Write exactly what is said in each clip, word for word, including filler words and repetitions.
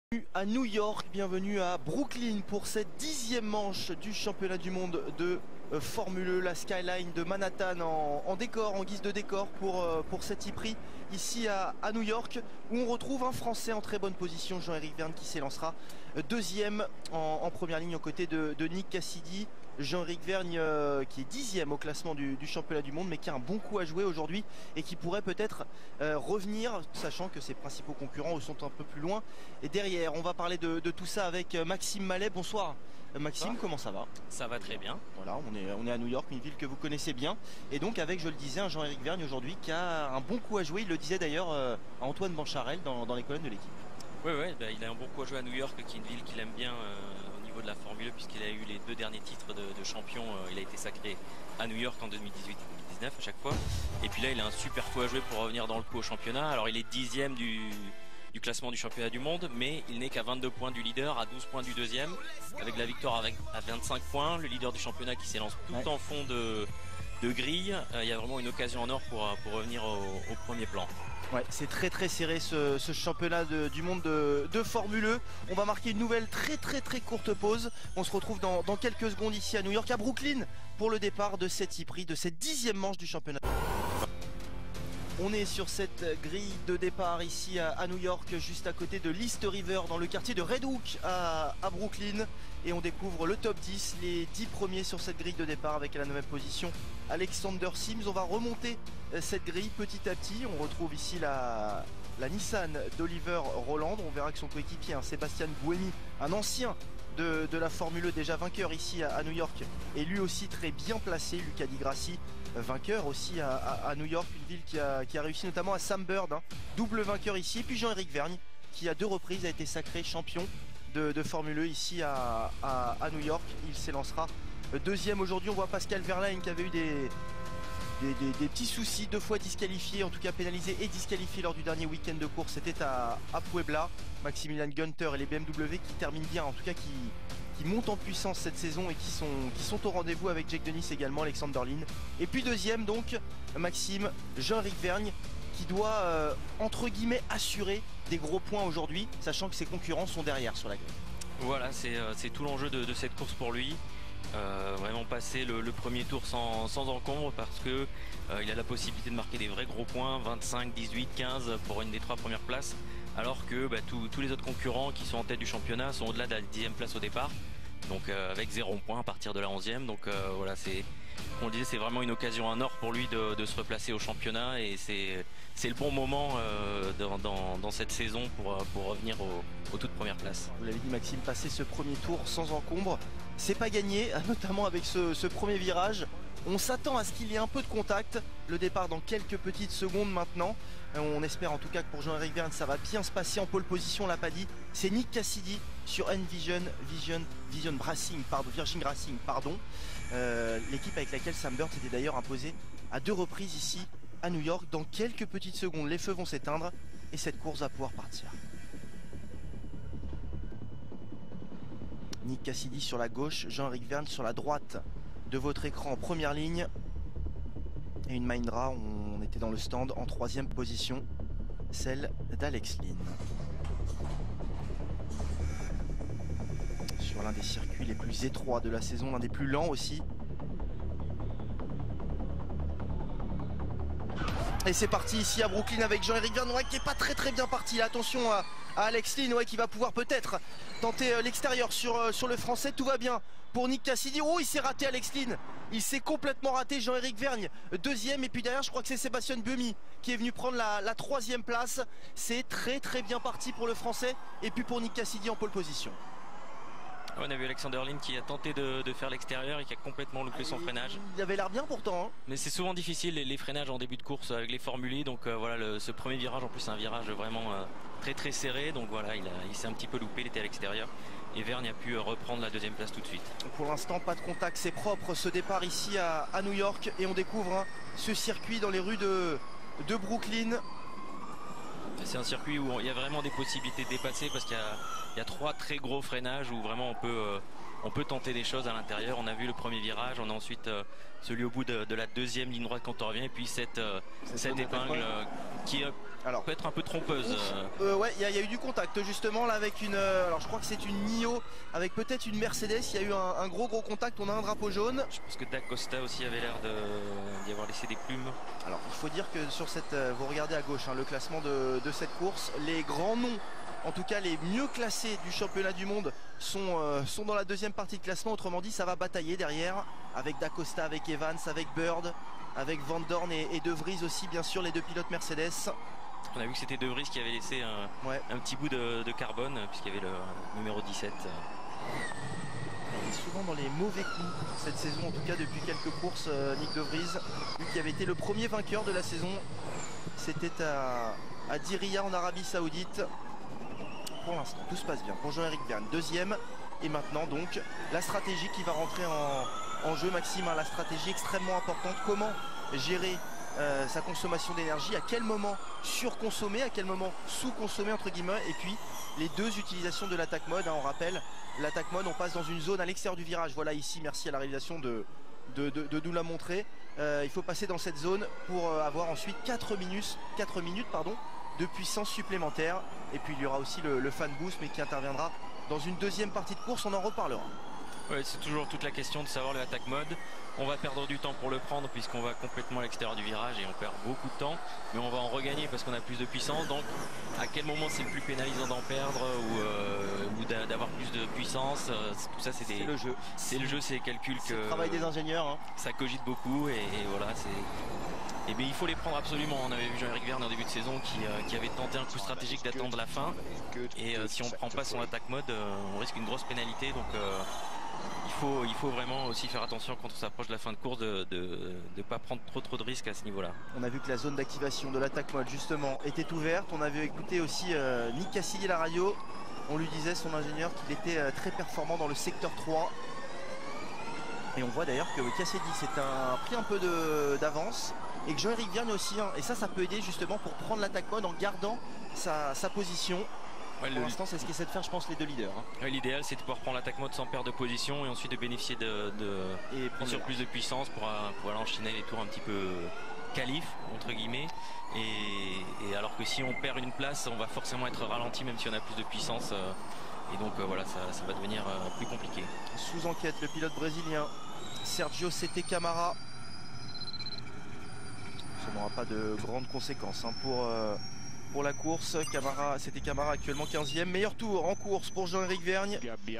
Bienvenue à New York, bienvenue à Brooklyn pour cette dixième manche du championnat du monde de euh, Formule E, la skyline de Manhattan en, en décor, en guise de décor pour, euh, pour cet e-prix ici à, à New York, où on retrouve un Français en très bonne position, Jean-Éric Vergne, qui s'élancera euh, deuxième en, en première ligne aux côtés de, de Nick Cassidy. Jean-Éric Vergne euh, qui est dixième au classement du, du championnat du monde, mais qui a un bon coup à jouer aujourd'hui et qui pourrait peut-être euh, revenir, sachant que ses principaux concurrents sont un peu plus loin et derrière. On va parler de, de tout ça avec Maxime Mallet. Bonsoir Maxime, comment ça va? Ça va très bien. Voilà, on est, on est à New York, une ville que vous connaissez bien, et donc avec, je le disais, un Jean-Éric Vergne aujourd'hui qui a un bon coup à jouer. Il le disait d'ailleurs euh, à Antoine Bancharel dans, dans les colonnes de l'équipe. Oui, ouais, bah, il a un bon coup à jouer à New York, qui est une ville qu'il aime bien euh, au niveau de la Formule E, puisqu'il a eu les deux derniers titres de, de champion. Euh, il a été sacré à New York en deux mille dix-huit et deux mille dix-neuf à chaque fois. Et puis là, il a un super coup à jouer pour revenir dans le coup au championnat. Alors, il est dixième du, du classement du championnat du monde, mais il n'est qu'à vingt-deux points du leader, à douze points du deuxième, avec la victoire avec, à vingt-cinq points. Le leader du championnat qui s'élance tout ouais. en fond de, de grille. Euh, il y a vraiment une occasion en or pour, pour revenir au, au premier plan. Ouais, c'est très très serré ce, ce championnat de, du monde de, de Formule E. On va marquer une nouvelle très très très courte pause. On se retrouve dans, dans quelques secondes ici à New York, à Brooklyn, pour le départ de cet e-prix, de cette dixième manche du championnat. On est sur cette grille de départ ici à, à New York, juste à côté de l'East River, dans le quartier de Red Hook à, à Brooklyn. Et on découvre le top dix, les dix premiers sur cette grille de départ, avec à la neuvième position Alexander Sims. On va remonter cette grille petit à petit. On retrouve ici la, la Nissan d'Oliver Roland. On verra que son coéquipier, hein, Sébastien Buemi, un ancien de, de la Formule E, déjà vainqueur ici à, à New York, est lui aussi très bien placé. Luca Di Grassi, vainqueur aussi à, à, à New York, une ville qui a, qui a réussi notamment à Sam Bird, hein, double vainqueur ici. Et puis Jean-Éric Vergne, qui à deux reprises a été sacré champion de, de Formule E ici à, à, à New York. Il s'élancera deuxième aujourd'hui. On voit Pascal Wehrlein qui avait eu des, des, des, des petits soucis, deux fois disqualifié, en tout cas pénalisé et disqualifié lors du dernier week-end de course. C'était à, à Puebla. Maximilian Günther et les B M W qui terminent bien, en tout cas qui, qui montent en puissance cette saison et qui sont, qui sont au rendez-vous avec Jake Dennis également, Alexander Lynn. Et puis deuxième donc, Maxime, Jean-Éric Vergne, qui doit euh, entre guillemets assurer des gros points aujourd'hui, sachant que ses concurrents sont derrière sur la grille. Voilà, c'est euh, tout l'enjeu de, de cette course pour lui. Euh, vraiment passer le, le premier tour sans, sans encombre, parce que euh, il a la possibilité de marquer des vrais gros points, vingt-cinq, dix-huit, quinze pour une des trois premières places, alors que bah, tous les autres concurrents qui sont en tête du championnat sont au-delà de la dixième place au départ, donc euh, avec zéro point à partir de la onzième. Donc euh, voilà, c'est, on le disait, c'est vraiment une occasion en or pour lui de, de se replacer au championnat, et c'est le bon moment euh, dans, dans, dans cette saison pour, pour revenir au, aux toutes premières places. Vous l'avez dit Maxime, passer ce premier tour sans encombre, c'est pas gagné, notamment avec ce, ce premier virage. On s'attend à ce qu'il y ait un peu de contact. Le départ dans quelques petites secondes maintenant. On espère en tout cas que pour Jean-Éric Vergne ça va bien se passer. En pole position, on l'a pas dit, c'est Nick Cassidy sur Envision Vision, Vision Racing, pardon, Virgin Racing, pardon. Euh, L'équipe avec laquelle Sam Bird s'était d'ailleurs imposé à deux reprises ici à New York. Dans quelques petites secondes, les feux vont s'éteindre et cette course va pouvoir partir. Nick Cassidy sur la gauche, Jean-Éric Vergne sur la droite de votre écran en première ligne. Et une Mahindra, on était dans le stand en troisième position, celle d'Alex Lynn. Sur l'un des circuits les plus étroits de la saison, l'un des plus lents aussi. Et c'est parti ici à Brooklyn avec Jean-Éric Vergne, ouais, qui est pas très très bien parti là. Attention à, à Alex Lynn, ouais, qui va pouvoir peut-être tenter euh, l'extérieur sur, euh, sur le français. Tout va bien pour Nick Cassidy. Oh, il s'est raté Alex Lynn, il s'est complètement raté. Jean-Éric Vergne deuxième, et puis derrière je crois que c'est Sébastien Buemi qui est venu prendre la, la troisième place. C'est très très bien parti pour le français, et puis pour Nick Cassidy en pole position. On a vu Alexander Lynn qui a tenté de, de faire l'extérieur et qui a complètement loupé son freinage. Il avait l'air bien pourtant, hein. Mais c'est souvent difficile les, les freinages en début de course avec les Formule E. Donc euh, voilà, le, ce premier virage en plus c'est un virage vraiment euh, très très serré. Donc voilà, il, il s'est un petit peu loupé, il était à l'extérieur. Et Vergne a pu reprendre la deuxième place tout de suite. Pour l'instant, pas de contact, c'est propre ce départ ici à, à New York. Et on découvre hein, ce circuit dans les rues de, de Brooklyn. C'est un circuit où il y a vraiment des possibilités de dépasser, parce qu'il y, y a trois très gros freinages où vraiment on peut, euh, on peut tenter des choses à l'intérieur. On a vu le premier virage, on a ensuite euh, celui au bout de, de la deuxième ligne droite quand on revient, et puis cette, euh, cette épingle euh, qui euh, alors, peut être un peu trompeuse. Euh, ouais, il y, y a eu du contact justement là avec une, euh, alors je crois que c'est une N I O avec peut-être une Mercedes. Il y a eu un, un gros gros contact. On a un drapeau jaune. Je pense que D'Acosta aussi avait l'air d'y avoir laissé des plumes. Alors il faut dire que sur cette, euh, vous regardez à gauche hein, le classement de, de cette course, les grands noms, en tout cas les mieux classés du championnat du monde sont, euh, sont dans la deuxième partie de classement. Autrement dit, ça va batailler derrière avec D'Acosta, avec Evans, avec Bird, avec Van Dorn et, et De Vries aussi, bien sûr, les deux pilotes Mercedes. On a vu que c'était De Vries qui avait laissé un, ouais. un petit bout de, de carbone puisqu'il y avait le numéro dix-sept. Il est souvent dans les mauvais coups cette saison, en tout cas depuis quelques courses, euh, Nick De Vries, lui qui avait été le premier vainqueur de la saison. C'était à, à Diriyah en Arabie Saoudite. Pour l'instant, tout se passe bien pour Jean-Éric Vergne, deuxième. Et maintenant donc la stratégie qui va rentrer en, en jeu, Maxime, hein, la stratégie extrêmement importante. Comment gérer euh, sa consommation d'énergie, à quel moment surconsommer, à quel moment sous-consommer entre guillemets, et puis les deux utilisations de l'attaque mode, hein, on rappelle, l'attaque mode, on passe dans une zone à l'extérieur du virage. Voilà ici, merci à la réalisation de, de, de, de nous la montrer. Euh, il faut passer dans cette zone pour euh, avoir ensuite quatre minutes, quatre minutes pardon, de puissance supplémentaire. Et puis il y aura aussi le, le fan boost, mais qui interviendra dans une deuxième partie de course, on en reparlera. Ouais, c'est toujours toute la question de savoir l'attaque mode. On va perdre du temps pour le prendre puisqu'on va complètement à l'extérieur du virage et on perd beaucoup de temps, mais on va en regagner parce qu'on a plus de puissance. Donc à quel moment c'est le plus pénalisant d'en perdre ou, euh, ou d'avoir plus de puissance, euh, tout ça c'est le jeu. C'est le jeu, c'est les calculs que le travail des ingénieurs. Hein. Ça cogite beaucoup et, et voilà, c'est. Et bien il faut les prendre absolument. On avait vu Jean-Éric Vergne en début de saison qui, euh, qui avait tenté un coup stratégique d'attendre la fin. Et euh, si on ne prend pas son attaque mode, euh, on risque une grosse pénalité. Donc euh, il, faut, il faut vraiment aussi faire attention quand on s'approche de la fin de course de ne pas prendre trop trop de risques à ce niveau-là. On a vu que la zone d'activation de l'attaque mode justement était ouverte. On avait écouté aussi euh, Nick Cassidy à la radio. On lui disait, son ingénieur, qu'il était euh, très performant dans le secteur trois. Et on voit d'ailleurs que Cassidy c'est un pris un peu d'avance. Et que Jean-Éric Vergne aussi, hein, et ça, ça peut aider justement pour prendre l'attaque mode en gardant sa, sa position. Ouais, pour l'instant, c'est ce qu'essaient de faire, je pense, les deux leaders. Hein. Ouais, l'idéal, c'est de pouvoir prendre l'attaque mode sans perdre de position et ensuite de bénéficier de, de et prendre sur plus de puissance pour, pour aller enchaîner les tours un petit peu qualif, entre guillemets. Et, et alors que si on perd une place, on va forcément être ralenti, même si on a plus de puissance. Euh, et donc euh, voilà, ça, ça va devenir euh, plus compliqué. Sous enquête, le pilote brésilien Sergio Sete Camara. Ça n'aura pas de grandes conséquences hein, pour, euh, pour la course. Camara, c'était Camara actuellement quinzième. Meilleur tour en course pour Jean-Éric Vergne.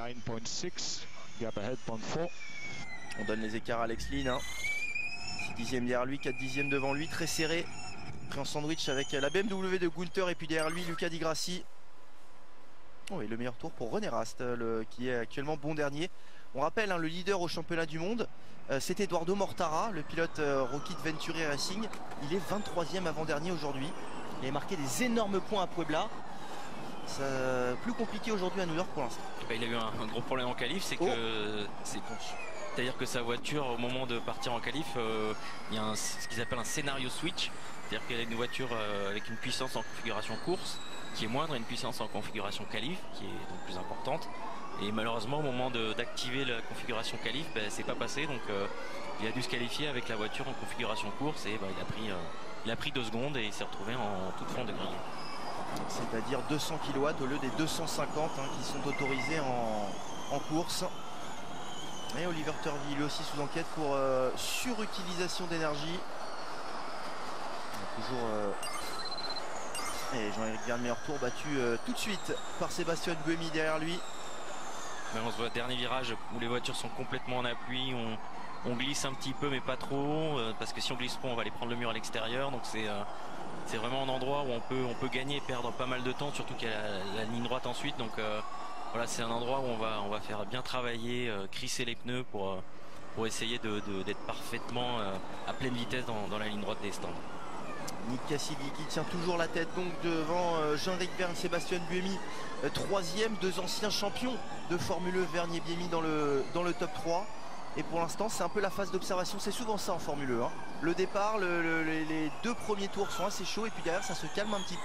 On donne les écarts à Alex Lynn. Hein. six dixièmes derrière lui, quatre dixièmes devant lui. Très serré. Pris en sandwich avec la B M W de Gunther et puis derrière lui, Luca Di Grassi. Oh, et le meilleur tour pour René Rast, le, qui est actuellement bon dernier. On rappelle hein, le leader au championnat du monde. Euh, c'est Eduardo Mortara, le pilote euh, Rocket Venturi Racing. Il est vingt-troisième avant-dernier aujourd'hui. Il a marqué des énormes points à Puebla. Ça, plus compliqué aujourd'hui à New York pour l'instant. Bah, il a eu un, un gros problème en qualif, c'est oh. que c'est-à-dire que sa voiture, au moment de partir en qualif, euh, il y a un, ce qu'ils appellent un scénario switch. C'est-à-dire qu'elle a une voiture euh, avec une puissance en configuration course qui est moindre et une puissance en configuration qualif qui est donc plus importante. Et malheureusement au moment d'activer la configuration qualif, ben, c'est pas passé, donc euh, il a dû se qualifier avec la voiture en configuration course et ben, il, a pris, euh, il a pris deux secondes et il s'est retrouvé en toute fond de grille. C'est-à-dire deux cents kilowatts au lieu des deux cent cinquante hein, qui sont autorisés en, en course. Et Oliver Turvey lui aussi sous enquête pour euh, surutilisation d'énergie. Toujours euh... et Jean-Éric Vergne, meilleur tour battu euh, tout de suite par Sébastien Buemi derrière lui. Mais on se voit dernier virage où les voitures sont complètement en appui, on, on glisse un petit peu mais pas trop euh, parce que si on glisse pas on va aller prendre le mur à l'extérieur, donc c'est euh, c'est vraiment un endroit où on peut, on peut gagner et perdre pas mal de temps, surtout qu'il y a la, la ligne droite ensuite, donc euh, voilà, c'est un endroit où on va, on va faire bien travailler, euh, crisser les pneus pour, euh, pour essayer de, de, d'être parfaitement euh, à pleine vitesse dans, dans la ligne droite des stands. Nick Cassidy qui tient toujours la tête donc devant euh, Jean-Éric Vergne, Sébastien Buemi, euh, troisième, deux anciens champions de Formule E, Vergne et Buemi dans le, dans le top trois. Et pour l'instant c'est un peu la phase d'observation, c'est souvent ça en Formule E. Hein. Le départ, le, le, les deux premiers tours sont assez chauds et puis derrière ça se calme un petit peu.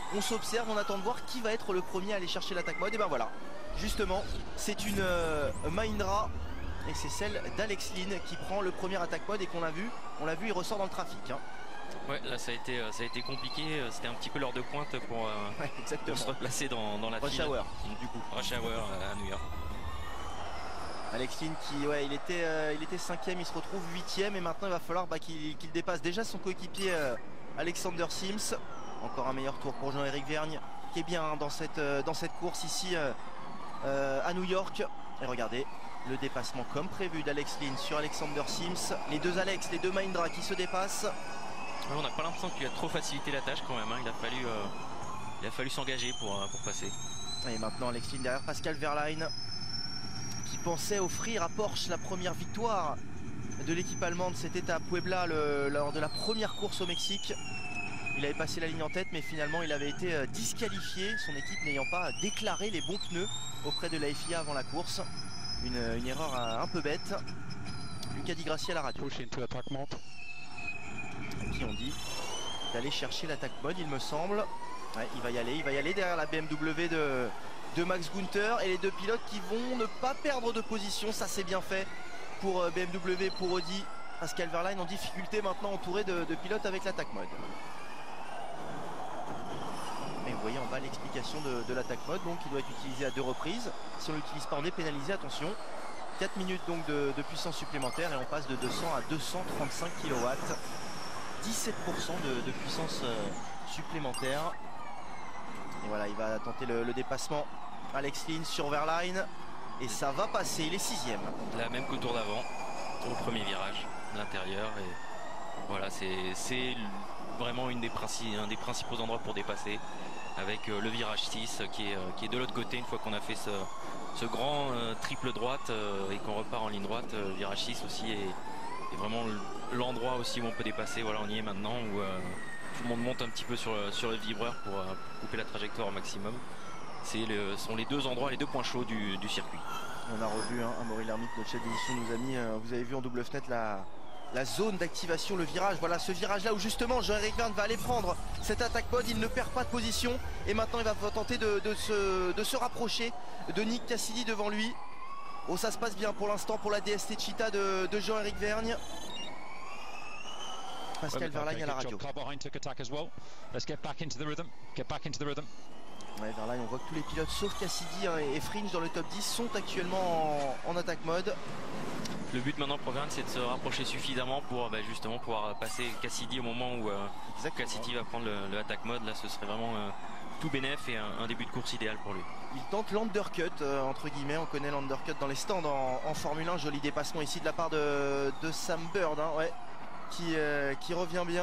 On s'observe, on attend de voir qui va être le premier à aller chercher l'attaque mode. Et ben voilà, justement, c'est une euh, Mahindra. Et c'est celle d'Alex Lynn qui prend le premier attaque mode et qu'on a vu, on l'a vu, il ressort dans le trafic. Hein. Ouais, là ça a été, ça a été compliqué. C'était un petit peu l'heure de pointe pour, euh, ouais, exactement. pour se replacer dans, dans la Rush file. Hour. Du coup, Rush Hour à New York. Alex Lynn qui, ouais, il était, euh, il était cinquième, il se retrouve huitième et maintenant il va falloir bah, qu'il qu'il dépasse déjà son coéquipier euh, Alexander Sims. Encore un meilleur tour pour Jean-Éric Vergne qui est bien hein, dans, cette, euh, dans cette course ici euh, euh, à New York. Et regardez. Le dépassement comme prévu d'Alex Lynn sur Alexander Sims. Les deux Alex, les deux Mahindra qui se dépassent. Ouais, on n'a pas l'impression qu'il a trop facilité la tâche quand même. Hein. Il a fallu, euh, il a fallu s'engager pour, euh, pour passer. Et maintenant Alex Lynn derrière Pascal Wehrlein qui pensait offrir à Porsche la première victoire de l'équipe allemande. C'était à Puebla le, lors de la première course au Mexique. Il avait passé la ligne en tête mais finalement il avait été disqualifié. Son équipe n'ayant pas déclaré les bons pneus auprès de la F I A avant la course. Une, une erreur un peu bête. Lucas Di Grassi à la radio. Qui ont dit d'aller chercher l'attaque mode, il me semble. Ouais, il va y aller, il va y aller derrière la B M W de, de Max Günther. Et les deux pilotes qui vont ne pas perdre de position. Ça c'est bien fait pour B M W, pour Audi. Pascal Wehrlein en difficulté maintenant entouré de, de pilotes avec l'attaque mode. Et vous voyez en bas l'explication de, de l'attaque mode, donc il doit être utilisé à deux reprises. Si on ne l'utilise pas, on est pénalisé, attention. quatre minutes donc de, de puissance supplémentaire et on passe de deux cents à deux cent trente-cinq kilowatts. dix-sept pour cent de, de puissance euh, supplémentaire. Et voilà, il va tenter le, le dépassement. Alex Lynn sur Wehrlein. Et ça va passer, il est sixième. La même qu'au tour d'avant, au premier virage, l'intérieur. Et voilà, c'est vraiment une des un des principaux endroits pour dépasser. Avec euh, le virage six qui est, euh, qui est de l'autre côté une fois qu'on a fait ce, ce grand euh, triple droite euh, et qu'on repart en ligne droite. Euh, virage six aussi est, est vraiment l'endroit aussi où on peut dépasser. Voilà, on y est maintenant où euh, tout le monde monte un petit peu sur le, sur le vibreur pour, euh, pour couper la trajectoire au maximum. Ce sont les deux endroits, les deux points chauds du, du circuit. On a revu, hein, Amaury Lermite, notre chef d'édition nous a mis, euh, vous avez vu en double fenêtre la, la zone d'activation, le virage. Voilà ce virage là où justement Jean-Éric Vergne va aller prendre cette attaque mode. Il ne perd pas de position et maintenant il va tenter de, de, se, de se rapprocher de Nick Cassidy devant lui. Oh, ça se passe bien pour l'instant pour la D S T Cheetah de, de Jean-Éric Vergne. Pascal Wehrlein à la radio. Ouais, Wehrlein, on voit que tous les pilotes sauf Cassidy hein, et Fringe dans le top dix sont actuellement en, en attaque mode. Le but maintenant pour Vergne, c'est de se rapprocher suffisamment pour bah, justement pouvoir passer Cassidy au moment où euh, Cassidy va prendre le, le attaque mode. Là, ce serait vraiment euh, tout bénef et un, un début de course idéal pour lui. Il tente l'undercut, euh, entre guillemets. On connaît l'undercut dans les stands en, en Formule un. Joli dépassement ici de la part de, de Sam Bird, hein, ouais, qui, euh, qui revient bien.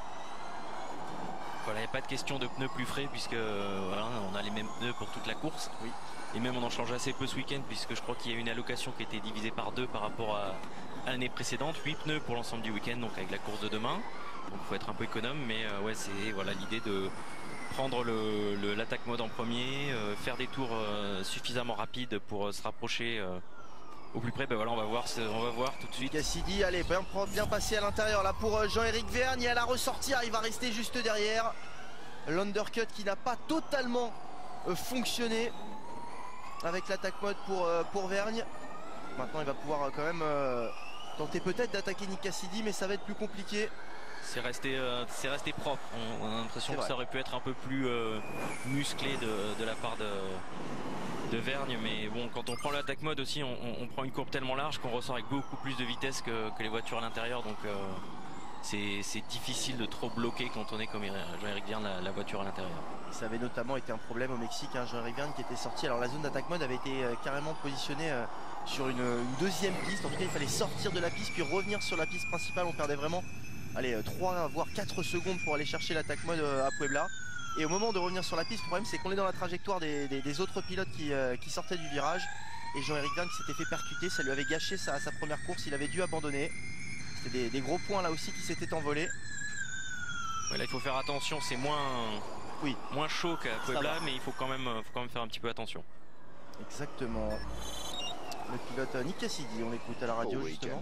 Voilà, il n'y a pas de question de pneus plus frais puisque euh, voilà, on a les mêmes pneus pour toute la course. Oui. Et même on en change assez peu ce week-end puisque je crois qu'il y a une allocation qui a été divisée par deux par rapport à, à l'année précédente. huit pneus pour l'ensemble du week-end, donc avec la course de demain. Donc il faut être un peu économe, mais euh, ouais, c'est voilà, l'idée de prendre l'attaque mode en premier, euh, faire des tours euh, suffisamment rapides pour euh, se rapprocher euh, au plus près. Ben voilà, on va voir, on va voir tout de suite. Cassidy, allez, bien, bien passé à l'intérieur là pour euh, Jean-Éric Vergne. Et à la ressortir, il va rester juste derrière. L'undercut qui n'a pas totalement euh, fonctionné avec l'attaque mode pour, euh, pour Vergne. Maintenant il va pouvoir euh, quand même euh, tenter peut-être d'attaquer Nick Cassidy, mais ça va être plus compliqué. C'est resté, euh, c'est resté propre. On, on a l'impression que vrai. Ça aurait pu être un peu plus euh, musclé de, de la part de, de Vergne, mais bon, quand on prend l'attaque mode aussi, on, on, on prend une courbe tellement large qu'on ressort avec beaucoup plus de vitesse que, que les voitures à l'intérieur, donc euh, c'est difficile de trop bloquer quand on est comme Jean-Éric Vergne la, la voiture à l'intérieur. Ça avait notamment été un problème au Mexique, hein, Jean-Éric Vergne qui était sorti. Alors la zone d'attaque mode avait été euh, carrément positionnée euh, sur une, une deuxième piste. En tout cas, il fallait sortir de la piste puis revenir sur la piste principale. On perdait vraiment allez, euh, trois voire quatre secondes pour aller chercher l'attaque mode euh, à Puebla. Et au moment de revenir sur la piste, le problème c'est qu'on est dans la trajectoire des, des, des autres pilotes qui, euh, qui sortaient du virage. Et Jean-Éric Vergne s'était fait percuter, ça lui avait gâché sa, sa première course, il avait dû abandonner. C'était des, des gros points là aussi qui s'étaient envolés. Ouais, là il faut faire attention, c'est moins, oui. moins chaud qu'à Puebla, mais il faut quand, même, faut quand même faire un petit peu attention. Exactement. Le pilote Nick Cassidy, on l'écoute à la radio justement.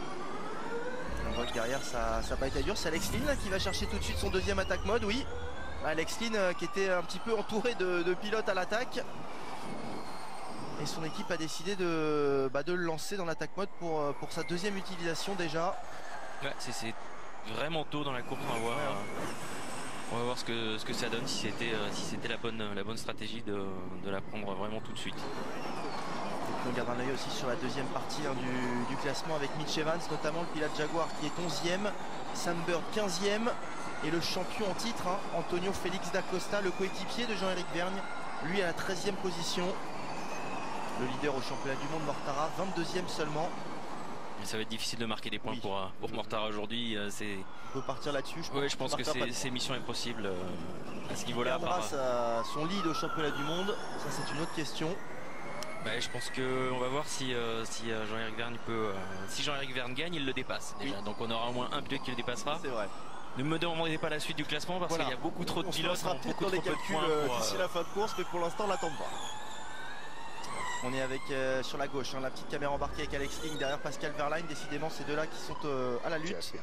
On voit que derrière ça, ça bataille dur, c'est Alex Lynn là, qui va chercher tout de suite son deuxième attaque mode, oui. Alex Lynn euh, qui était un petit peu entouré de, de pilotes à l'attaque. Et son équipe a décidé de, bah, de le lancer dans l'attaque mode pour, pour sa deuxième utilisation déjà. Ouais, c'est vraiment tôt dans la course, on va voir, ouais, euh, on va voir ce, que, ce que ça donne, si c'était euh, si c'était la bonne, la bonne stratégie de, de la prendre vraiment tout de suite. On garde un œil aussi sur la deuxième partie hein, du, du classement avec Mitch Evans, notamment le pilote Jaguar qui est onzième, Sam Bird quinzième et le champion en titre, hein, Antonio Félix da Costa, le coéquipier de Jean-Éric Vergne, lui à la treizième position. Le leader au championnat du monde, Mortara, vingt-deuxième seulement. Et ça va être difficile de marquer des points oui. pour, pour Mortara aujourd'hui. On peut partir là-dessus. Je, oui, je pense que c'est mission impossible euh, à ce niveau-là. Il perdra par... son lead au championnat du monde. Ça, c'est une autre question. Bah, je pense qu'on va voir si, euh, si euh, Jean-Éric Vergne peut. Euh, si Jean-Éric Vergne gagne, il le dépasse déjà. Oui. Donc on aura au moins un pilote qui le dépassera. C'est vrai. Ne me demandez pas la suite du classement parce voilà. qu'il y a beaucoup trop de on pilotes. On sera peut-être dans les calculs euh, d'ici la fin de course, mais pour l'instant, on l'attend pas. On est avec euh, sur la gauche, hein, la petite caméra embarquée avec Alex Lynn, derrière Pascal Wehrlein. Décidément, ces deux-là qui sont euh, à la lutte.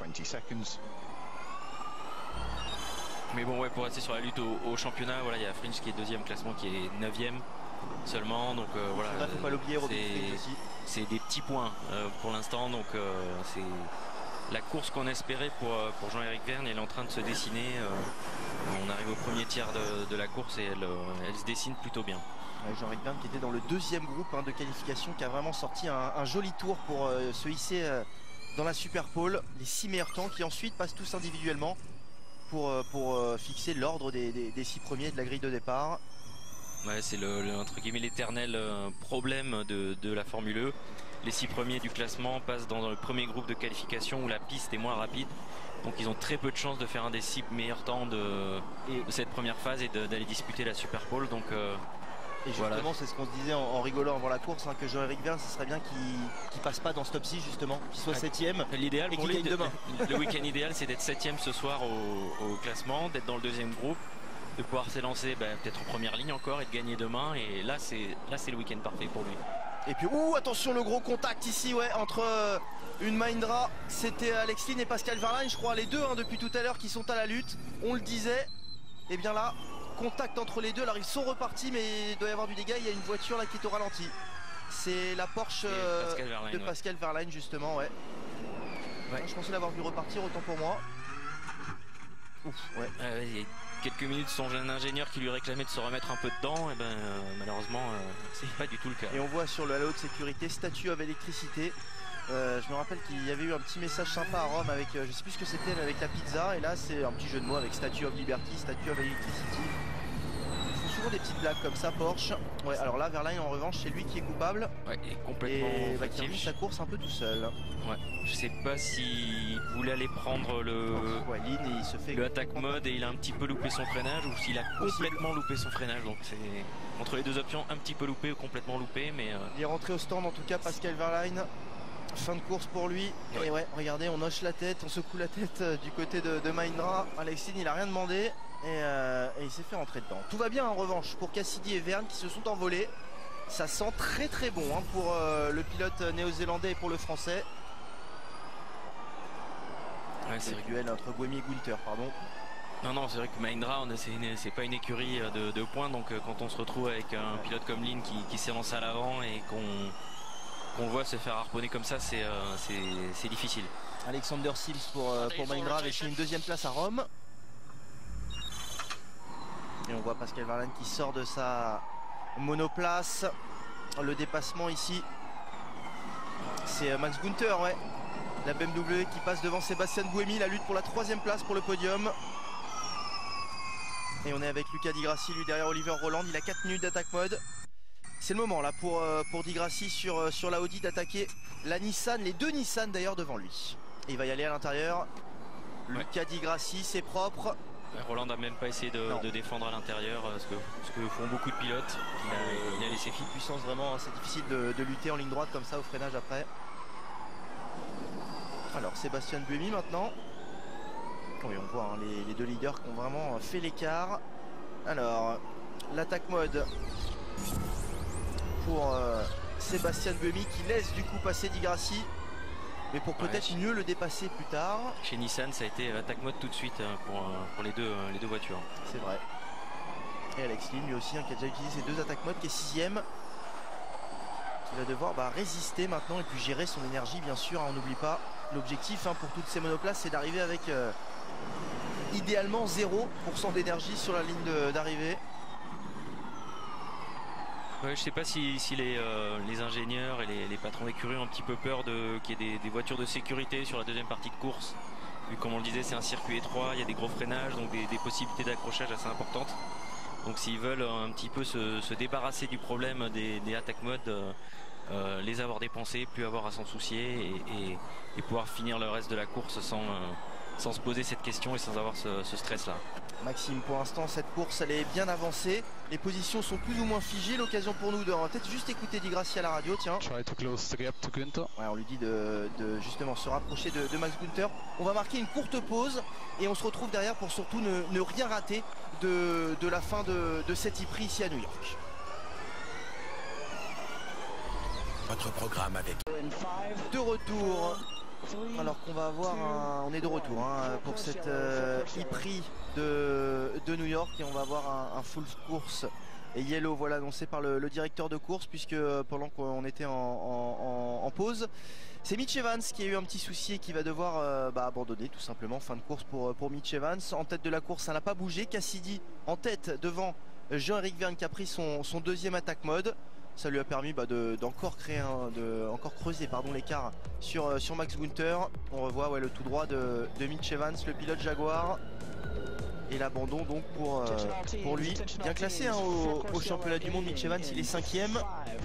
Mais bon, ouais, pour rester sur la lutte au, au championnat, voilà, il y a Fringe qui est deuxième classement, qui est neuvième seulement. Donc euh, voilà, faut pas l'oublier. C'est des petits points euh, pour l'instant. Donc euh, c'est la course qu'on espérait pour, pour Jean-Éric Vergne. Elle est en train de se dessiner. Euh, on arrive au premier tiers de, de la course et elle, elle se dessine plutôt bien. Jean-Éric Vergne qui était dans le deuxième groupe hein, de qualification, qui a vraiment sorti un, un joli tour pour euh, se hisser euh, dans la Super Pole. Les six meilleurs temps qui ensuite passent tous individuellement pour, euh, pour euh, fixer l'ordre des, des, des six premiers de la grille de départ. Ouais, c'est le, le entre guillemets l'éternel euh, problème de, de la Formule E. Les six premiers du classement passent dans, dans le premier groupe de qualification où la piste est moins rapide. Donc ils ont très peu de chances de faire un des six meilleurs temps de, de cette première phase et d'aller disputer la Super Pole. Donc euh, Et justement, voilà. c'est ce qu'on se disait en, en rigolant avant la course, hein, que Jean-Éric Vergne, ce serait bien qu'il qu passe pas dans ce top six justement, qu'il soit septième. L'idéal et pour qu'il lui, gagne demain. Le week-end idéal, c'est d'être septième ce soir au, au classement, d'être dans le deuxième groupe, de pouvoir s'élancer ben, peut-être en première ligne encore et de gagner demain. Et là, c'est là, c'est le week-end parfait pour lui. Et puis, ouh, attention, le gros contact ici, ouais, entre euh, une Mahindra, c'était Alex Lynn et Pascal Wehrlein, je crois, les deux hein, depuis tout à l'heure qui sont à la lutte. On le disait, et bien là. Contact entre les deux, alors ils sont repartis mais il doit y avoir du dégât, il y a une voiture là qui est au ralenti. C'est la Porsche euh, Pascal Wehrlein, de Pascal ouais. Wehrlein justement, ouais. ouais. Je pensais l'avoir vu repartir, autant pour moi. Ouf, ouais. Euh, il y a quelques minutes, son jeune ingénieur qui lui réclamait de se remettre un peu dedans, et ben euh, malheureusement euh, c'est pas du tout le cas. Et on voit sur le halo de sécurité statue of électricité. Euh, je me rappelle qu'il y avait eu un petit message sympa à Rome avec, euh, je sais plus ce que c'était, mais avec la pizza. Et là, c'est un petit jeu de mots avec Statue of Liberty, Statue of Electricity. Ils font souvent des petites blagues comme ça, Porsche. Ouais, alors là, Wehrlein, en revanche, c'est lui qui est coupable. Ouais, et complètement. Et bah, qui a mis sa course un peu tout seul. Ouais, je sais pas s'il voulait aller prendre le, ouais, Lynn, et il se fait le attack mode et il a un petit peu loupé son freinage, ou s'il a complètement loupé son freinage. Donc c'est entre les deux options, un petit peu loupé ou complètement loupé. Mais euh... il est rentré au stand en tout cas, Pascal Wehrlein. Fin de course pour lui. Ouais. Et ouais, regardez, on hoche la tête, on secoue la tête euh, du côté de, de Mahindra. Alex Lynn, il a rien demandé et, euh, et il s'est fait rentrer dedans. Tout va bien en revanche pour Cassidy et Vergne qui se sont envolés. Ça sent très très bon hein, pour euh, le pilote néo-zélandais et pour le français. Ouais, c'est le duel entre Buemi et Günther, pardon. Non, non, c'est vrai que Mahindra, c'est pas une écurie de, de points. Donc euh, quand on se retrouve avec un ouais. pilote comme Lynn qui, qui s'élance à l'avant et qu'on qu'on voit se faire harponner comme ça, c'est euh, difficile. Alexander Sims pour, euh, pour Mahindra avec une deuxième place à Rome. Et on voit Pascal Wehrlein qui sort de sa monoplace. Le dépassement ici, c'est Max Günther, ouais. La B M W qui passe devant Sébastien Buemi, la lutte pour la troisième place pour le podium. Et on est avec Luca Di Grassi, lui derrière Oliver Roland. Il a quatre minutes d'attaque mode. C'est le moment là pour, euh, pour Di Grassi sur, sur la Audi d'attaquer la Nissan, les deux Nissan d'ailleurs devant lui. Et il va y aller à l'intérieur. Ouais. Luca Di Grassi, c'est propre. Roland n'a même pas essayé de, de défendre à l'intérieur, ce que, ce que font beaucoup de pilotes. Il a, il a laissé faire. Puissance vraiment, c'est difficile de, de lutter en ligne droite comme ça au freinage après. Alors Sébastien Buemi maintenant. Oui, on voit hein, les, les deux leaders qui ont vraiment fait l'écart. Alors, l'attaque mode pour euh, Sébastien Buemi qui laisse du coup passer Di Grassi. mais pour peut-être ouais, mieux le dépasser plus tard. Chez Nissan, ça a été attaque mode tout de suite pour, pour les, deux, les deux voitures. C'est vrai. Et Alex Lynn lui aussi hein, qui a déjà utilisé ces deux attaques mode, qui est sixième. Qui va devoir bah, résister maintenant et puis gérer son énergie bien sûr. Hein, on n'oublie pas l'objectif hein, pour toutes ces monoplaces, c'est d'arriver avec euh, idéalement zéro pour cent d'énergie sur la ligne d'arrivée. Ouais, je sais pas si, si les, euh, les ingénieurs et les, les patrons d'écurie ont un petit peu peur de qu'il y ait des, des voitures de sécurité sur la deuxième partie de course. Vu comme on le disait, c'est un circuit étroit, il y a des gros freinages, donc des, des possibilités d'accrochage assez importantes. Donc s'ils veulent un petit peu se, se débarrasser du problème des, des attack mode, euh, euh, les avoir dépensés, plus avoir à s'en soucier et, et, et pouvoir finir le reste de la course sans, euh, sans se poser cette question et sans avoir ce, ce stress là. Maxime, pour l'instant cette course elle est bien avancée, les positions sont plus ou moins figées, l'occasion pour nous de peut-être juste écouter Di Grassi à la radio, tiens. Ouais, on lui dit de, de justement se rapprocher de, de Max Günther. On va marquer une courte pause et on se retrouve derrière pour surtout ne, ne rien rater de, de la fin de, de cet I Prix ici à New York. Votre programme avec de retour. Alors qu'on va avoir un... on est de retour hein, pour cette euh, I Prix de, de New York et on va avoir un, un full course et yellow voilà annoncé par le, le directeur de course puisque pendant qu'on était en, en, en pause c'est Mitch Evans qui a eu un petit souci et qui va devoir euh, bah, abandonner tout simplement. Fin de course pour, pour Mitch Evans. En tête de la course ça n'a pas bougé, Cassidy en tête devant Jean-Éric Vergne qui a pris son, son deuxième attaque mode. Ça lui a permis bah, d'encore créer un, de encore creuser pardon l'écart sur, sur Max Günther. On revoit ouais, le tout droit de, de Mitch Evans, le pilote Jaguar. Et l'abandon donc pour, euh, pour lui. Bien classé hein, au, au championnat du monde, Mitch Evans il est cinquième.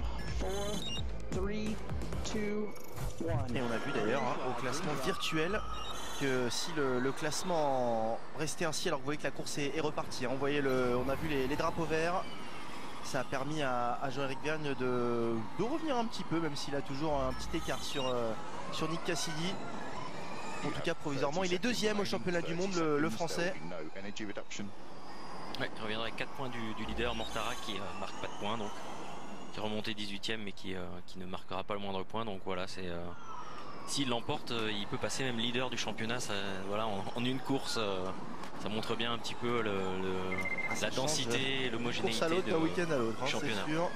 Et on a vu d'ailleurs hein, au classement virtuel que si le, le classement restait ainsi, alors vous voyez que la course est, est repartie. Hein, on, voyait le, on a vu les, les drapeaux verts. Ça a permis à, à Jean-Éric Vergne de, de revenir un petit peu, même s'il a toujours un petit écart sur, euh, sur Nick Cassidy. En tout cas, provisoirement, il est deuxième au championnat du monde, le, le français. Ouais, il reviendra avec quatre points du, du leader, Mortara, qui euh, marque pas de points, donc qui est remonté dix-huitième, mais qui, euh, qui ne marquera pas le moindre point. Donc voilà, c'est euh, s'il l'emporte, euh, il peut passer même leader du championnat. Ça, voilà, en, en une course. Euh, Ça montre bien un petit peu le, le, ah, la densité et l'homogénéité du week-end à l'autre, hein, championnat. Sûr.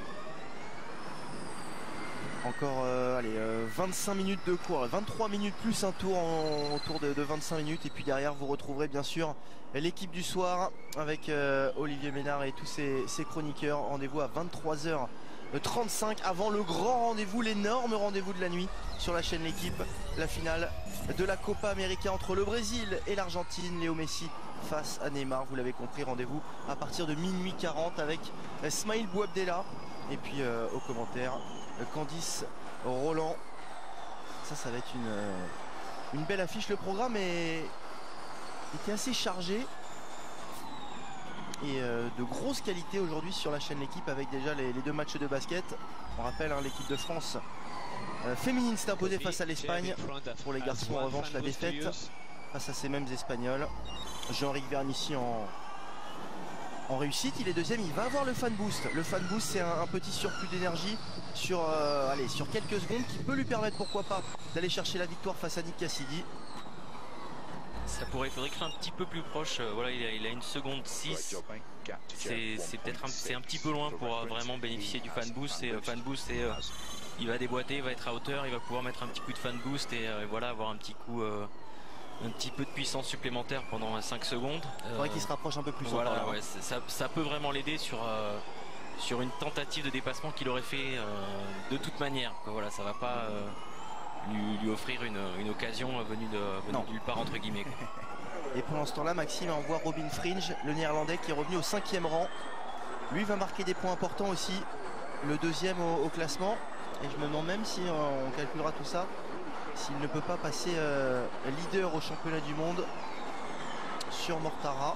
Encore euh, allez, euh, vingt-cinq minutes de cours, vingt-trois minutes plus un tour en, autour de, de vingt-cinq minutes. Et puis derrière, vous retrouverez bien sûr l'équipe du soir avec euh, Olivier Ménard et tous ses, ses chroniqueurs. Rendez-vous à vingt-trois heures trente-cinq avant le grand rendez-vous, l'énorme rendez-vous de la nuit sur la chaîne L'équipe. La finale de la Copa América entre le Brésil et l'Argentine. Léo Messi face à Neymar, vous l'avez compris, rendez-vous à partir de minuit quarante avec Smaïl Bouabdella et puis euh, au commentaire Candice Roland. Ça ça va être une, euh, une belle affiche. Le programme est, était assez chargé et euh, de grosse qualité aujourd'hui sur la chaîne L'équipe avec déjà les, les deux matchs de basket. On rappelle hein, l'équipe de France euh, féminine s'est imposée face à l'Espagne. Pour les garçons en revanche la défaite face à ces mêmes Espagnols. Jean-Éric Vergne ici en, en réussite, il est deuxième, il va avoir le fan boost. Le fan boost c'est un, un petit surplus d'énergie sur, euh, allez, sur quelques secondes qui peut lui permettre pourquoi pas d'aller chercher la victoire face à Nick Cassidy. Ça pourrait, il faudrait qu'il soit un petit peu plus proche. Euh, voilà, il a, il a une seconde six. C'est peut-être un, c'est un petit peu loin pour euh, vraiment bénéficier du fan boost. Et euh, fan boost, et, euh, il va déboîter, il va être à hauteur, il va pouvoir mettre un petit coup de fan boost et euh, voilà, avoir un petit coup, euh, un petit peu de puissance supplémentaire pendant cinq secondes. Il faudrait euh, qu'il se rapproche un peu plus. Voilà, ouais, ça, ça peut vraiment l'aider sur, euh, sur une tentative de dépassement qu'il aurait fait euh, de toute manière. Voilà, ça va pas. Euh, Lui, lui offrir une, une occasion venue de venue nulle part entre guillemets. Et pendant ce temps-là, Maxime envoie Robin Fringe, le néerlandais qui est revenu au cinquième rang. Lui va marquer des points importants aussi, le deuxième au, au classement. Et je me demande même si euh, on calculera tout ça, s'il ne peut pas passer euh, leader au championnat du monde sur Mortara.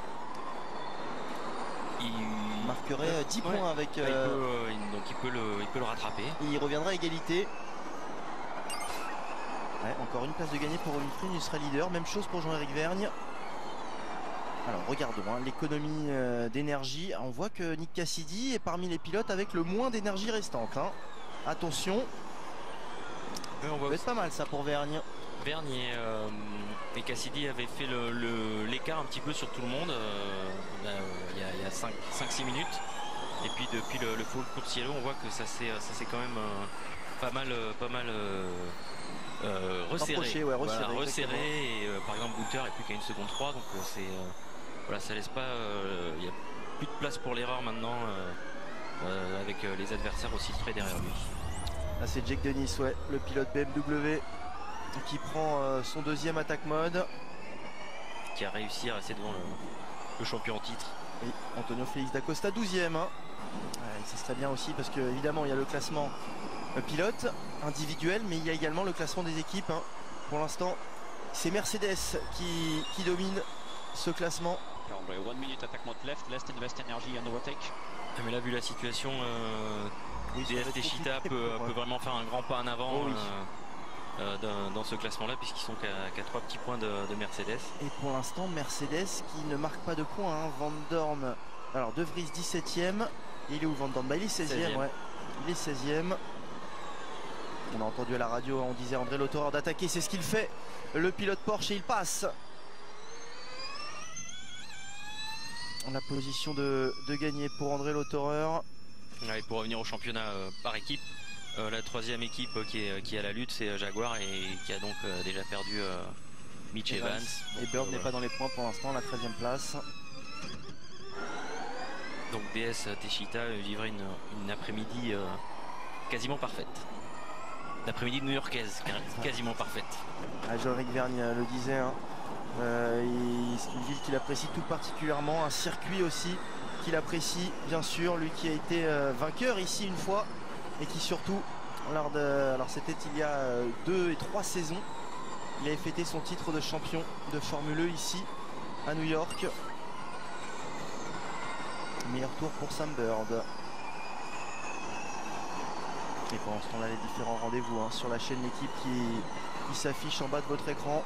Il marquerait euh, dix ouais. points avec. Euh... Il peut, euh, donc il peut le, il peut le rattraper. Et il reviendra à égalité. Ouais, encore une place de gagné pour Robin Fringe, il sera leader. Même chose pour Jean-Éric Vergne. Alors regardons hein, l'économie euh, d'énergie. On voit que Nick Cassidy est parmi les pilotes avec le moins d'énergie restante. Hein. Attention. Ouais, on voit ça peut être pas mal ça pour Vergne. Vergne et, euh, et Cassidy avaient fait l'écart un petit peu sur tout le monde euh, il y a, a cinq six minutes. Et puis depuis le, le full course yellow, on voit que ça s'est quand même euh, pas mal, pas mal euh, euh, resserré. Rapproché, ouais, resserré, voilà, resserré et euh, par exemple Gunther est plus qu'à une seconde trois, donc euh, c'est euh, voilà, ça laisse pas, il n'y a plus de place pour l'erreur maintenant euh, euh, avec euh, les adversaires aussi près derrière lui. Là c'est Jake Dennis, ouais, le pilote B M W qui prend euh, son deuxième attaque mode, qui a réussi à rester devant le, le champion en titre. Et Antonio Félix da Costa douzième, hein. Ouais, ça serait bien aussi parce que évidemment il y a le classement pilote individuel, mais il y a également le classement des équipes, hein. Pour l'instant c'est Mercedes qui, qui domine ce classement. Mais là vu la situation, euh, oui, D S Techeetah peut, peut, peut vraiment faire un grand pas en avant. Oh, oui. euh, Euh, dans, dans ce classement là, puisqu'ils sont qu'à qu'à trois petits points de, de Mercedes. Et pour l'instant Mercedes qui ne marque pas de points, hein. Van Dorn, alors De Vries dix-septième, il est où Van Dorn? Bah, il est seizième, ouais. Il est seizième. On a entendu à la radio, on disait André Lauterer d'attaquer, c'est ce qu'il fait, le pilote Porsche, et il passe. La position de, de gagner pour André Lauterer. Ouais, pour revenir au championnat euh, par équipe. Euh, la troisième équipe euh, qui, est, qui est à la lutte, c'est Jaguar, et qui a donc euh, déjà perdu euh, Mitch Evans. Evans. Et Bird euh, n'est voilà. pas dans les points pour l'instant, la treizième place. Donc D S Techeetah vivrait une, une après-midi euh, quasiment parfaite. L'après-midi new-yorkaise, quasiment parfaite. Ah, Jean-Éric Vergne le disait, hein. euh, c'est une ville qu'il apprécie tout particulièrement, un circuit aussi qu'il apprécie bien sûr, lui qui a été euh, vainqueur ici une fois. Et qui surtout, lors de, alors c'était il y a deux et trois saisons, il avait fêté son titre de champion de Formule E ici à New York. Meilleur tour pour Sam Bird. Et pendant ce temps-là, les différents rendez-vous, hein, sur la chaîne L'équipe qui, qui s'affiche en bas de votre écran.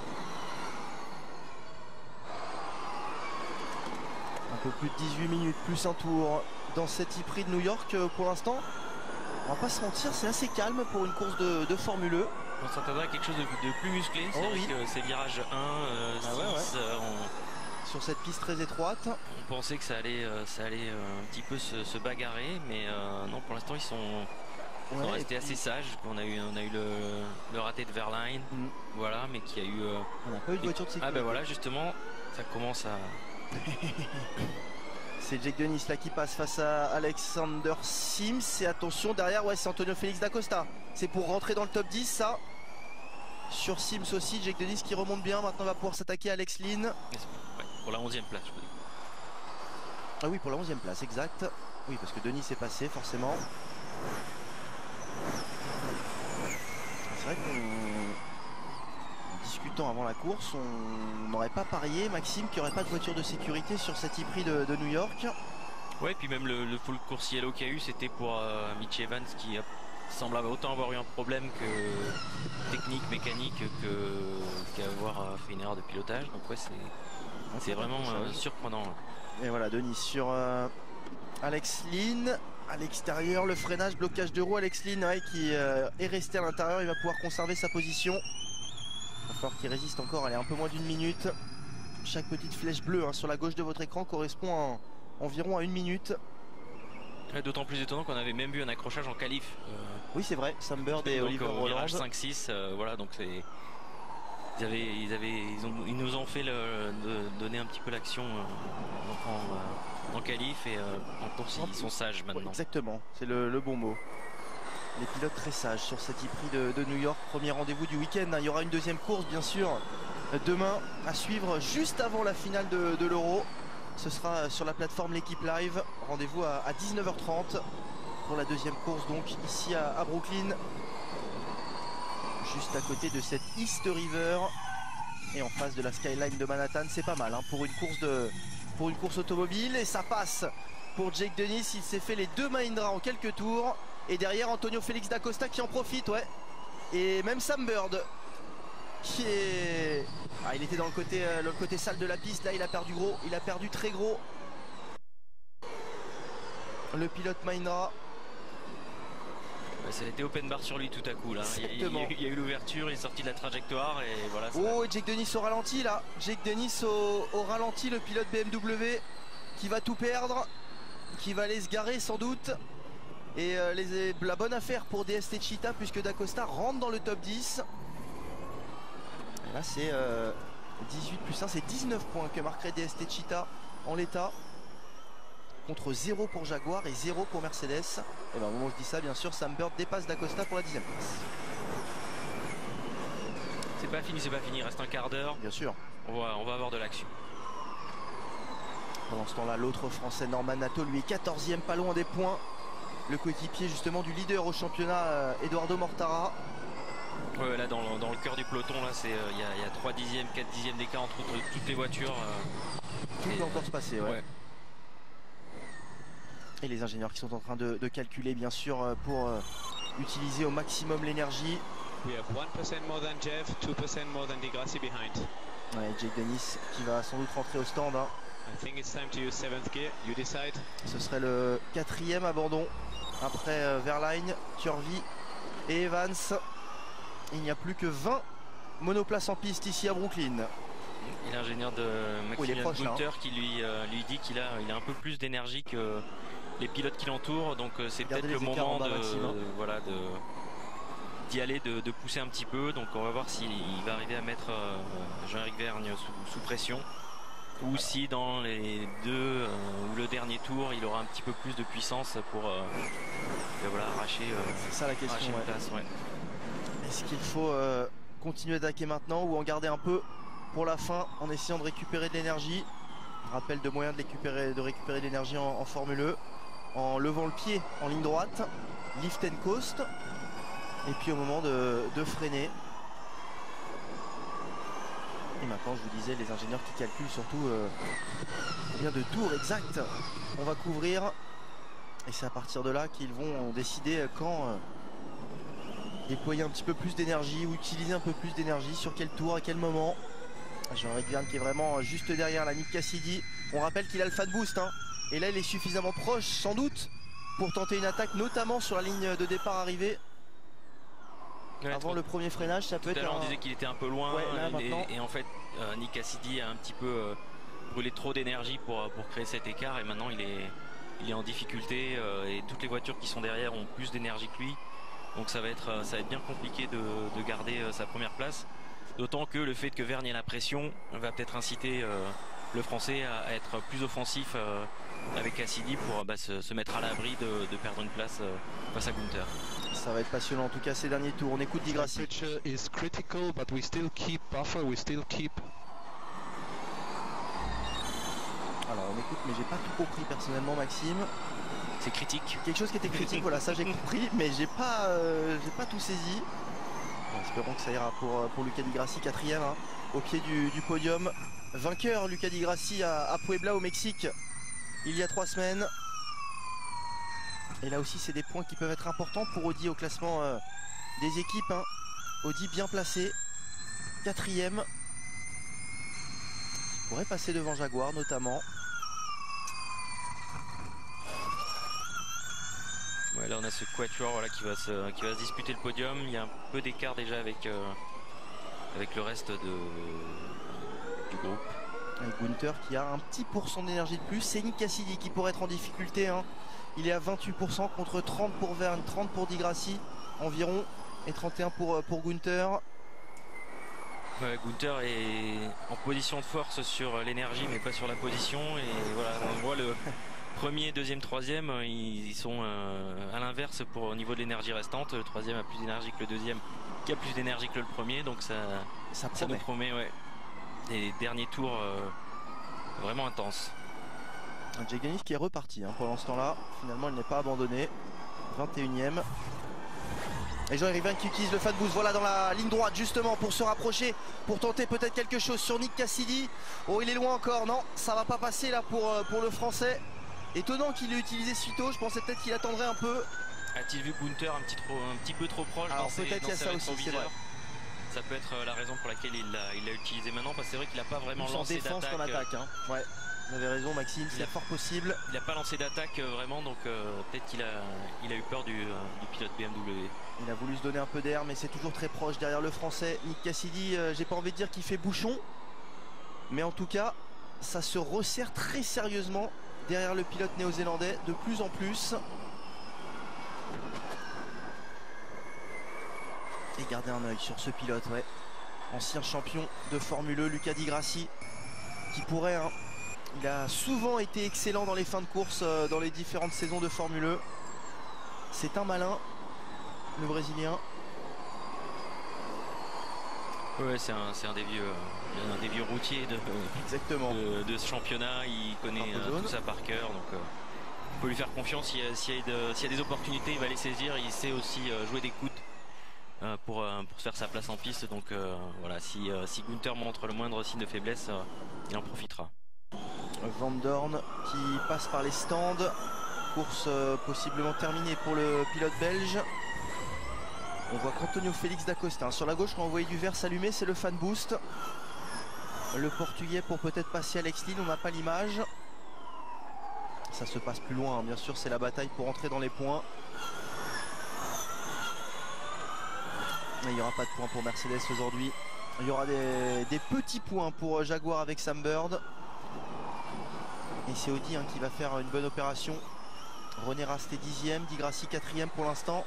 Un peu plus de dix-huit minutes, plus un tour dans cet E-Prix de New York pour l'instant. On va pas se mentir, c'est assez calme pour une course de, de Formule E. On s'attendrait à quelque chose de, de plus musclé. C'est oh, oui. que c'est virage un, euh, ah, six, ouais, ouais. Euh, on... sur cette piste très étroite. On pensait que ça allait, euh, ça allait euh, un petit peu se, se bagarrer, mais euh, non, pour l'instant ils sont, ils ouais, sont restés puis... assez sages. On a eu, on a eu le, le raté de Verlaine, mm. voilà, mais qui a eu. Euh... On n'a pas eu de voiture de sécurité. Ah ben voilà, justement, ça commence à. C'est Jake Dennis là qui passe face à Alexander Sims. Et attention derrière, ouais, c'est Antonio Félix da Costa. C'est pour rentrer dans le top dix, ça. Sur Sims aussi, Jake Dennis qui remonte bien. Maintenant on va pouvoir s'attaquer à Alex Lynn. Ouais, pour la onzième place, je peux dire. Ah oui, pour la onzième place, exact. Oui, parce que Denis est passé forcément. C'est vrai qu'on... discutant avant la course, on n'aurait pas parié, Maxime, qu'il n'y aurait pas de voiture de sécurité sur cet E-Prix de, de New York. Ouais, puis même le, le full course yellow qu'il y a eu, c'était pour euh, Mitch Evans qui a, semble autant avoir eu un problème que technique, mécanique, qu'avoir qu fait une erreur de pilotage. Donc ouais, c'est ah, vraiment euh, surprenant. Et voilà, Denis sur euh, Alex Lynn. À l'extérieur, le freinage, blocage de roue. Alex Lynn, ouais, qui euh, est resté à l'intérieur, il va pouvoir conserver sa position. Il va falloir qu'il résiste encore, allez, un peu moins d'une minute. Chaque petite flèche bleue, hein, sur la gauche de votre écran correspond à en, environ à une minute. D'autant plus étonnant qu'on avait même vu un accrochage en qualif. Euh, oui, c'est vrai, Sam Bird et Oliver Roland. cinq six, euh, voilà, donc c'est. Ils, avaient, ils, avaient, ils, ont, ils nous ont fait le, de donner un petit peu l'action euh, en, en, en qualif, et euh, en course ils sont sages maintenant. Ouais, exactement, c'est le, le bon mot. Les pilotes très sages sur cet E-Prix de, de New York. Premier rendez-vous du week-end. Il y aura une deuxième course bien sûr demain à suivre juste avant la finale de, de l'Euro. Ce sera sur la plateforme L'équipe Live. Rendez-vous à, à dix-neuf heures trente pour la deuxième course, donc ici à, à Brooklyn. Juste à côté de cette East River et en face de la skyline de Manhattan. C'est pas mal, hein, pour une course de, pour une course automobile. Et ça passe pour Jake Dennis. Il s'est fait les deux Mahindra en quelques tours. Et derrière Antonio Félix da Costa qui en profite, ouais. Et même Sam Bird qui est... Ah, il était dans le côté, euh, le côté sale de la piste. Là il a perdu gros, il a perdu très gros. Le pilote Mahindra. Ça a été open bar sur lui tout à coup là. Il, il, il, il y a eu l'ouverture, il est sorti de la trajectoire et voilà. Oh, et Jake Dennis au ralenti là. Jake Dennis au, au ralenti, le pilote B M W qui va tout perdre, qui va aller se garer sans doute. Et euh, les, la bonne affaire pour D S T Cheetah puisque Dacosta rentre dans le top dix. Et là c'est euh, dix-huit plus un, c'est dix-neuf points que marquerait D S T Cheetah en l'état. Contre zéro pour Jaguar et zéro pour Mercedes. Et ben au moment où je dis ça, bien sûr, Sam Bird dépasse Dacosta pour la dixième place. C'est pas fini, c'est pas fini, il reste un quart d'heure. Bien sûr. On va, on va avoir de l'action. Pendant ce temps-là, l'autre Français, Norman Nato, lui est quatorzième, pas loin des points. Le coéquipier justement du leader au championnat, euh, Eduardo Mortara. Ouais, là dans le, dans le cœur du peloton, là c'est il euh, y, y a trois dixièmes, quatre dixièmes d'écart entre toutes les voitures. Euh, Tout peut encore se passer, ouais. ouais. Et les ingénieurs qui sont en train de, de calculer bien sûr pour euh, utiliser au maximum l'énergie. We have one percent more than Jeff, two percent more than Di Grassi behind. Ouais, Jake Dennis qui va sans doute rentrer au stand. Hein. I think it's time to use seventh gear. You decide. Ce serait le quatrième abandon après euh, Verlaine, Turvey et Evans. Il n'y a plus que vingt monoplaces en piste ici à Brooklyn. Et l'ingénieur de Maximilian oh, Gunther hein. qui lui, euh, lui dit qu'il a, il a un peu plus d'énergie que les pilotes qui l'entourent, donc euh, c'est peut-être le moment de, euh, voilà, de, d'y aller, de, de pousser un petit peu. Donc on va voir s'il va arriver à mettre euh, Jean-Éric Vergne sous, sous pression ou voilà. Si dans les deux euh, ou le dernier tour il aura un petit peu plus de puissance pour euh, ben voilà, arracher, euh, c'est ça la question, une ouais. place. Ouais. Est-ce qu'il faut euh, continuer d'attaquer maintenant ou en garder un peu pour la fin en essayant de récupérer de l'énergie? Rappel de moyens de récupérer de récupérer de l'énergie en, en Formule E en levant le pied en ligne droite, lift and coast, et puis au moment de, de freiner. Et maintenant, je vous disais, les ingénieurs qui calculent surtout euh, bien de tours exacts on va couvrir, et c'est à partir de là qu'ils vont décider quand euh, déployer un petit peu plus d'énergie ou utiliser un peu plus d'énergie, sur quel tour, à quel moment. Jean-Éric Vergne qui est vraiment juste derrière la Nick Cassidy. On rappelle qu'il a le fan boost hein. Et là il est suffisamment proche sans doute pour tenter une attaque, notamment sur la ligne de départ arrivée. Ouais, avant trop. Le premier freinage, ça peut Tout être. À l'heure un... on disait qu'il était un peu loin, ouais, là, et, et en fait euh, Nick Cassidy a un petit peu euh, brûlé trop d'énergie pour, pour créer cet écart, et maintenant il est, il est en difficulté euh, et toutes les voitures qui sont derrière ont plus d'énergie que lui. Donc ça va être, ça va être bien compliqué de, de garder euh, sa première place. D'autant que le fait que Vergne ait la pression va peut-être inciter euh, le Français à, à être plus offensif euh, avec Cassidy pour bah, se, se mettre à l'abri de, de perdre une place euh, face à Gunther. Ça va être passionnant en tout cas ces derniers tours. On écoute Di Grassi. Is critical, but we still keep buffer, we still keep. Alors on écoute, mais j'ai pas tout compris personnellement, Maxime. C'est critique. Quelque chose qui était critique, voilà, ça j'ai compris, mais j'ai pas, euh, j'ai pas tout saisi. Bon, espérons que ça ira pour, pour Lucas Di Grassi, quatrième hein, au pied du, du podium. Vainqueur Lucas Di Grassi à, à Puebla au Mexique il y a trois semaines. Et là aussi c'est des points qui peuvent être importants pour Audi au classement euh, des équipes. Hein. Audi bien placé, quatrième. Il pourrait passer devant Jaguar notamment. Ouais, là on a ce quatuor voilà, qui, va se, qui va se disputer le podium. Il y a un peu d'écart déjà avec, euh, avec le reste de, du groupe. Et Gunther qui a un petit pourcent d'énergie de plus. C'est Nick Cassidy qui pourrait être en difficulté. Hein. Il est à vingt-huit pour cent contre trente pour Vergne, trente pour Di Grassi environ. Et trente et un pour, pour Gunther. Ouais, Gunther est en position de force sur l'énergie mais pas sur la position. Et voilà, on voit le... Premier, deuxième, troisième, ils sont euh, à l'inverse pour au niveau de l'énergie restante. Le troisième a plus d'énergie que le deuxième, qui a plus d'énergie que le premier, donc ça, ça, ça nous promet ouais, des derniers tours euh, vraiment intenses. Jake Dennis qui est reparti hein, pendant ce temps-là. Finalement, il n'est pas abandonné. vingt et unième. Et Jean-Éric Vergne qui utilise le fan boost, voilà dans la ligne droite justement pour se rapprocher, pour tenter peut-être quelque chose sur Nick Cassidy. Oh, il est loin encore, non, ça va pas passer là pour, pour le Français. Étonnant qu'il ait utilisé si tôt, je pensais peut-être qu'il attendrait un peu. A-t-il vu Gunther un petit, trop, un petit peu trop proche? Alors peut-être qu'il y a ça aussi, c'est vrai. Ça peut être la raison pour laquelle il l'a il utilisé maintenant, parce que c'est vrai qu'il n'a pas vraiment lancé d'attaque. en attaque. Hein. Ouais. Vous avez raison Maxime, c'est fort possible. Il n'a pas lancé d'attaque euh, vraiment, donc euh, peut-être qu'il a, il a eu peur du, euh, du pilote B M W. Il a voulu se donner un peu d'air, mais c'est toujours très proche derrière le français. Nick Cassidy, euh, j'ai pas envie de dire qu'il fait bouchon, mais en tout cas, ça se resserre très sérieusement derrière le pilote néo-zélandais, de plus en plus. Et gardez un œil sur ce pilote, ouais. Ancien champion de Formule E, Luca Di Grassi, qui pourrait... Hein, il a souvent été excellent dans les fins de course, euh, dans les différentes saisons de Formule E. C'est un malin, le Brésilien. Ouais, c'est un, c'est un des vieux, un des vieux routiers de, Exactement. de, de ce championnat. Il connaît euh, tout ça par cœur, donc euh, il faut lui faire confiance. S'il y a, s'il y a de, s'il y a des opportunités, il va les saisir. Il sait aussi euh, jouer des coudes euh, pour, euh, pour se faire sa place en piste. Donc euh, voilà, si, euh, si Günther montre le moindre signe de faiblesse, euh, il en profitera. Van Dorn qui passe par les stands. Course euh, possiblement terminée pour le pilote belge. On voit qu'Antonio Félix da Costa, hein, sur la gauche, quand on voyait du vert s'allumer, c'est le fan boost. Le portugais pour peut-être passer Alex Lynn, on n'a pas l'image. Ça se passe plus loin, hein. Bien sûr, c'est la bataille pour entrer dans les points. Mais il n'y aura pas de points pour Mercedes aujourd'hui. Il y aura des, des petits points pour Jaguar avec Sam Bird. Et c'est Audi hein, qui va faire une bonne opération. René Rast est dixième, Di Grassi quatrième pour l'instant.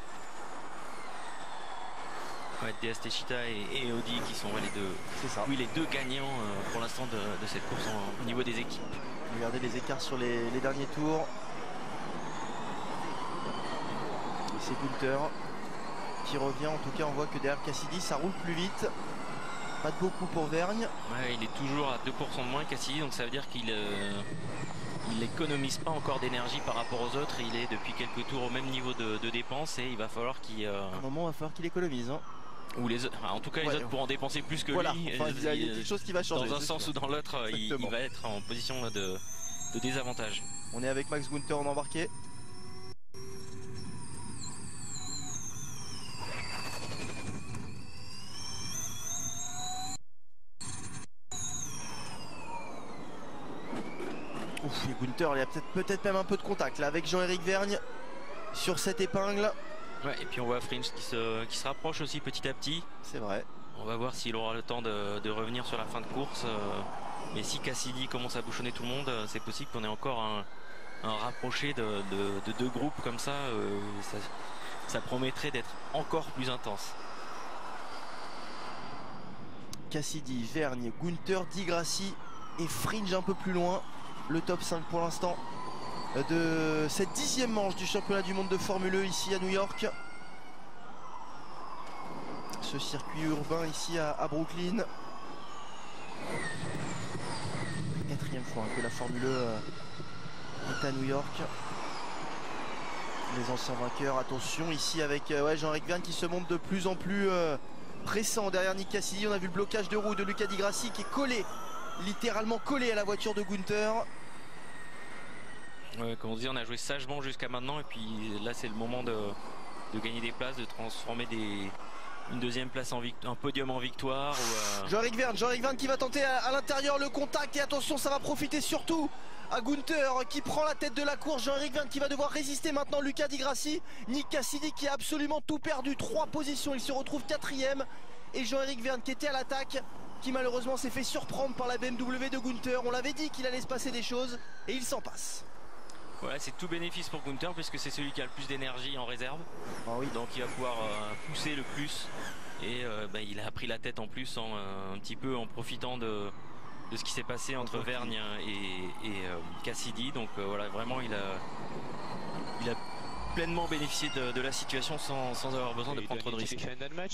Ouais, D S Techeetah et, et Audi qui sont ouais, les deux. C'est ça. Oui, les deux gagnants euh, pour l'instant de, de cette course en, au niveau des équipes. Regardez les écarts sur les, les derniers tours. Et c'est Günther qui revient. En tout cas, on voit que derrière Cassidy, ça roule plus vite. Pas de beaucoup pour Vergne. Ouais, il est toujours à deux pour cent de moins Cassidy, donc ça veut dire qu'il euh, il économise pas encore d'énergie par rapport aux autres. Il est depuis quelques tours au même niveau de, de dépenses et il va falloir qu'il... Euh, à un moment, il va falloir qu'il économise. Hein. Ou les, enfin, en tout cas, les ouais, autres pourront dépenser plus que voilà. lui. Enfin, il y a quelque chose qui va changer. Dans un sens ou dans l'autre, il, il va être en position de, de désavantage. On est avec Max Günther en embarqué. Ouf, et Günther, il y a peut-être peut-être même un peu de contact là avec Jean-Éric Vergne sur cette épingle. Ouais, et puis on voit Fringe qui se, qui se rapproche aussi petit à petit. C'est vrai. On va voir s'il aura le temps de, de revenir sur la fin de course. Mais si Cassidy commence à bouchonner tout le monde, c'est possible qu'on ait encore un, un rapproché de, de, de deux groupes comme ça. Ça, ça promettrait d'être encore plus intense. Cassidy, Vergne, Günther, Di Grassi et Fringe un peu plus loin. Le top cinq pour l'instant de cette dixième manche du championnat du monde de Formule E ici à New York. Ce circuit urbain ici à, à Brooklyn. Quatrième fois que la Formule E est à New York. Les anciens vainqueurs, attention ici avec euh, ouais, Jean-Éric Vergne qui se montre de plus en plus euh, pressant derrière Nick Cassidy. On a vu le blocage de roue de Luca Di Grassi qui est collé, littéralement collé à la voiture de Günther. Ouais, comme on dit, on a joué sagement jusqu'à maintenant et puis là c'est le moment de, de gagner des places, de transformer des, une deuxième place en victoire, un podium en victoire. Ou euh... Jean-Éric Vergne, Jean-Éric Vergne qui va tenter à, à l'intérieur le contact et attention, ça va profiter surtout à Günther qui prend la tête de la course. Jean-Éric Vergne qui va devoir résister maintenant. Luca Di Grassi, Nick Cassidy qui a absolument tout perdu, trois positions, il se retrouve quatrième et Jean-Éric Vergne qui était à l'attaque, qui malheureusement s'est fait surprendre par la B M W de Günther. On l'avait dit qu'il allait se passer des choses et il s'en passe. Voilà, c'est tout bénéfice pour Günther puisque c'est celui qui a le plus d'énergie en réserve. Ah oui. Donc il va pouvoir euh, pousser le plus et euh, bah, il a pris la tête en plus en, euh, un petit peu en profitant de, de ce qui s'est passé entre okay. Vergne et, et euh, Cassidy. Donc euh, voilà, vraiment il a, il a pleinement bénéficié de, de la situation sans, sans avoir besoin de prendre trop de risques.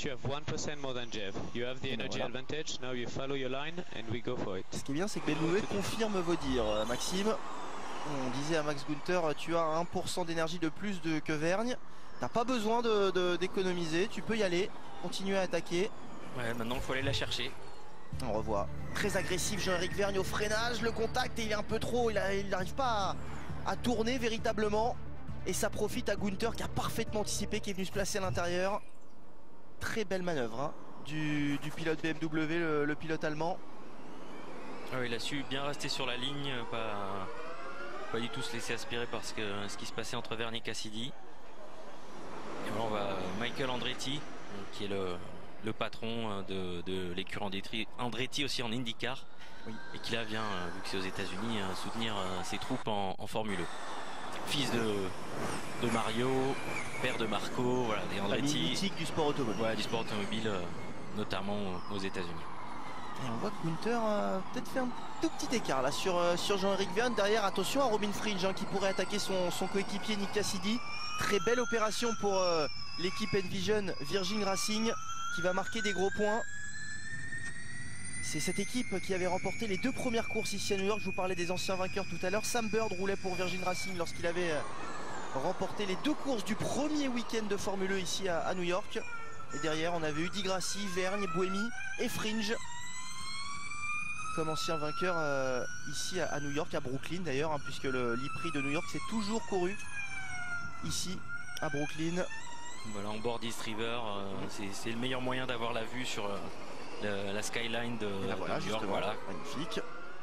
Ce qui est bien, c'est que B M W confirme vos dires, Maxime. On disait à Max Günther, tu as un pour cent d'énergie de plus de, que Vergne. T'as pas besoin de, de, d'économiser, tu peux y aller, continuer à attaquer. Ouais, maintenant il faut aller la chercher. On revoit. Très agressif Jean-Éric Vergne au freinage, le contact et il est un peu trop, il n'arrive pas à, à tourner véritablement. Et ça profite à Günther qui a parfaitement anticipé, qui est venu se placer à l'intérieur. Très belle manœuvre hein, du, du pilote B M W, le, le pilote allemand. Ouais, il a su bien rester sur la ligne, pas, pas du tout se laisser aspirer par ce, que, ce qui se passait entre Vergne et Cassidy. Et voilà, on va Michael Andretti, qui est le, le patron de, de l'écurie Andretti, Andretti aussi en IndyCar, oui. Et qui là vient, vu que c'est aux États-Unis, soutenir ses troupes en, en Formule E. Fils de, de Mario, père de Marco, voilà, des Andretti. Mythique du sport automobile. Ouais, du sport automobile, notamment aux États-Unis. Et on voit que Gunther a peut-être fait un tout petit écart là sur, euh, sur Jean-Éric Vergne. Derrière, attention à Robin Fringe hein, qui pourrait attaquer son, son coéquipier Nick Cassidy. Très belle opération pour euh, l'équipe Envision Virgin Racing qui va marquer des gros points. C'est cette équipe qui avait remporté les deux premières courses ici à New York. Je vous parlais des anciens vainqueurs tout à l'heure. Sam Bird roulait pour Virgin Racing lorsqu'il avait euh, remporté les deux courses du premier week-end de Formule E ici à, à New York. Et derrière, on avait eu Di Grassi, Vergne, Buemi et Fringe comme ancien vainqueur euh, ici à, à New York, à Brooklyn d'ailleurs, hein, puisque le l'I-Prix de New York s'est toujours couru ici à Brooklyn. Voilà, en bord d'East River, euh, c'est le meilleur moyen d'avoir la vue sur euh, le, la skyline de, là, voilà, de New York. Voilà. Magnifique.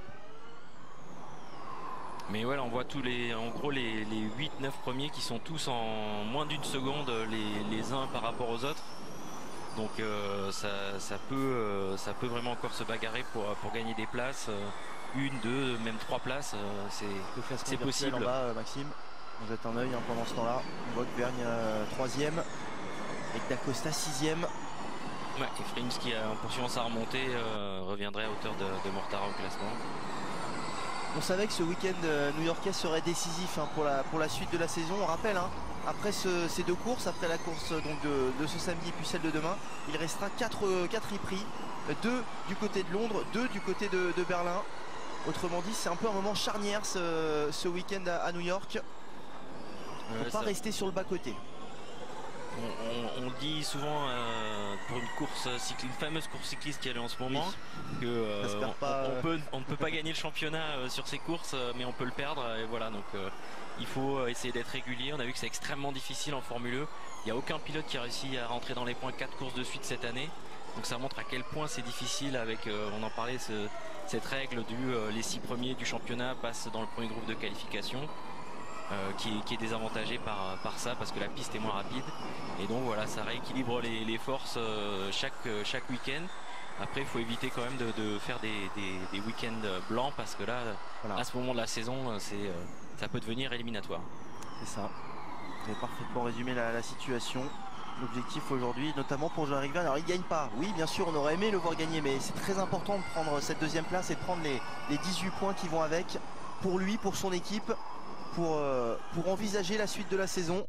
Mais voilà, on voit tous les, en gros les, les huit neuf premiers qui sont tous en moins d'une seconde les, les uns par rapport aux autres. Donc euh, ça, ça, peut, euh, ça peut vraiment encore se bagarrer pour, pour gagner des places. Euh, une, deux, même trois places, euh, c'est possible. En bas, euh, Maxime, on jette un œil hein, pendant ce temps-là. On voit que Vergne euh, troisième et que D'Acosta sixième. Ouais, et Fringe qui, en poursuivant sa remontée, euh, reviendrait à hauteur de, de Mortara au classement. On savait que ce week-end euh, new-yorkais serait décisif hein, pour, la, pour la suite de la saison. On rappelle, hein, après ce, ces deux courses, après la course donc, de, de ce samedi puis celle de demain, il restera quatre I-Prix, deux du côté de Londres, deux du côté de, de Berlin. Autrement dit, c'est un peu un moment charnière ce, ce week-end à, à New York. Il ne faut ouais, pas ça... rester sur le bas-côté. On, on, on dit souvent euh, pour une course cycliste, une fameuse course cycliste qui a lieu en ce moment, oui. que euh, on, pas, on, on, peut, on ne peut pas gagner le championnat euh, sur ces courses, euh, mais on peut le perdre. Et voilà, donc euh, il faut essayer d'être régulier. On a vu que c'est extrêmement difficile en Formule E. Il n'y a aucun pilote qui a réussi à rentrer dans les points quatre courses de suite cette année. Donc ça montre à quel point c'est difficile avec, euh, on en parlait, ce, cette règle du euh, les six premiers du championnat passent dans le premier groupe de qualification. Euh, qui, est, qui est désavantagé par, par ça parce que la piste est moins rapide et donc voilà, ça rééquilibre les, les forces euh, chaque, chaque week-end. Après il faut éviter quand même de, de faire des, des, des week-ends blancs parce que là voilà. À ce moment de la saison c'est euh, ça peut devenir éliminatoire. C'est ça, vous avez parfaitement résumé la, la situation. L'objectif aujourd'hui, notamment pour Jean-Éric Vergne, alors il ne gagne pas, oui bien sûr on aurait aimé le voir gagner, mais c'est très important de prendre cette deuxième place et de prendre les, les dix-huit points qui vont avec pour lui, pour son équipe. Pour, euh, pour envisager la suite de la saison.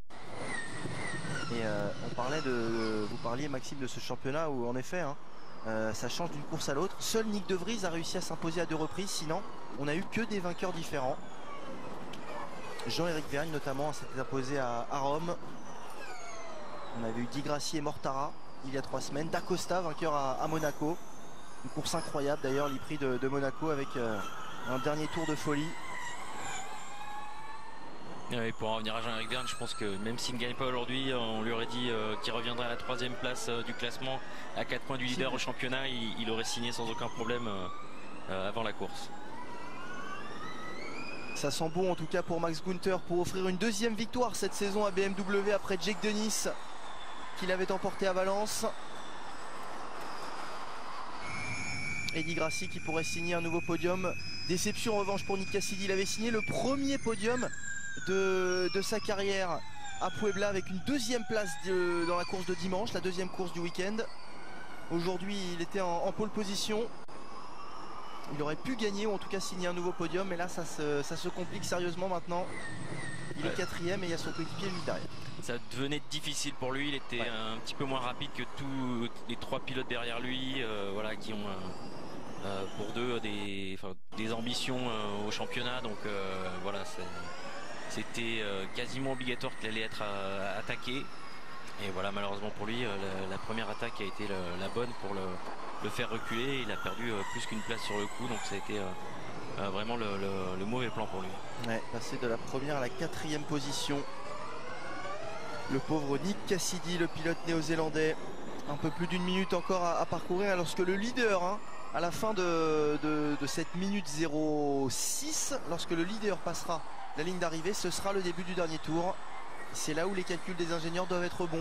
Et euh, on parlait de, de vous parliez Maxime de ce championnat où en effet hein, euh, ça change d'une course à l'autre. Seul Nick De Vries a réussi à s'imposer à deux reprises, sinon on n'a eu que des vainqueurs différents. Jean-Éric Vergne notamment s'était imposé à, à Rome. On avait eu Di Grassi et Mortara il y a trois semaines. D'Acosta vainqueur à, à Monaco, une course incroyable d'ailleurs, l'I-Prix de, de Monaco avec euh, un dernier tour de folie. Et pour en revenir à Jean-Éric Vergne, je pense que même s'il ne gagne pas aujourd'hui, on lui aurait dit euh, qu'il reviendrait à la troisième place euh, du classement à quatre points du leader au championnat, il, il aurait signé sans aucun problème euh, euh, avant la course. Ça sent bon en tout cas pour Max Gunther pour offrir une deuxième victoire cette saison à B M W après Jake Dennis qui l'avait emporté à Valence. Et Di Grassi qui pourrait signer un nouveau podium. Déception en revanche pour Nick Cassidy, il avait signé le premier podium De, de sa carrière à Puebla avec une deuxième place de, dans la course de dimanche, la deuxième course du week-end. Aujourd'hui il était en, en pole position, il aurait pu gagner ou en tout cas signer un nouveau podium, mais là ça se, ça se complique sérieusement maintenant. Il ouais. est quatrième et il y a son coéquipier lui derrière. Ça devenait difficile pour lui, il était ouais. un petit peu moins rapide que tous les trois pilotes derrière lui, euh, voilà, qui ont euh, euh, pour deux des, enfin, des ambitions euh, au championnat, donc euh, voilà, c'est C'était euh, quasiment obligatoire qu'il allait être euh, attaqué. Et voilà, malheureusement pour lui, euh, la, la première attaque a été le, la bonne pour le, le faire reculer. Il a perdu euh, plus qu'une place sur le coup, donc ça a été euh, euh, vraiment le, le, le mauvais plan pour lui. Ouais, passer de la première à la quatrième position. Le pauvre Nick Cassidy, le pilote néo-zélandais. Un peu plus d'une minute encore à, à parcourir, alors que le leader hein, à la fin de, de, de cette minute zéro six, lorsque le leader passera la ligne d'arrivée, ce sera le début du dernier tour. C'est là où les calculs des ingénieurs doivent être bons.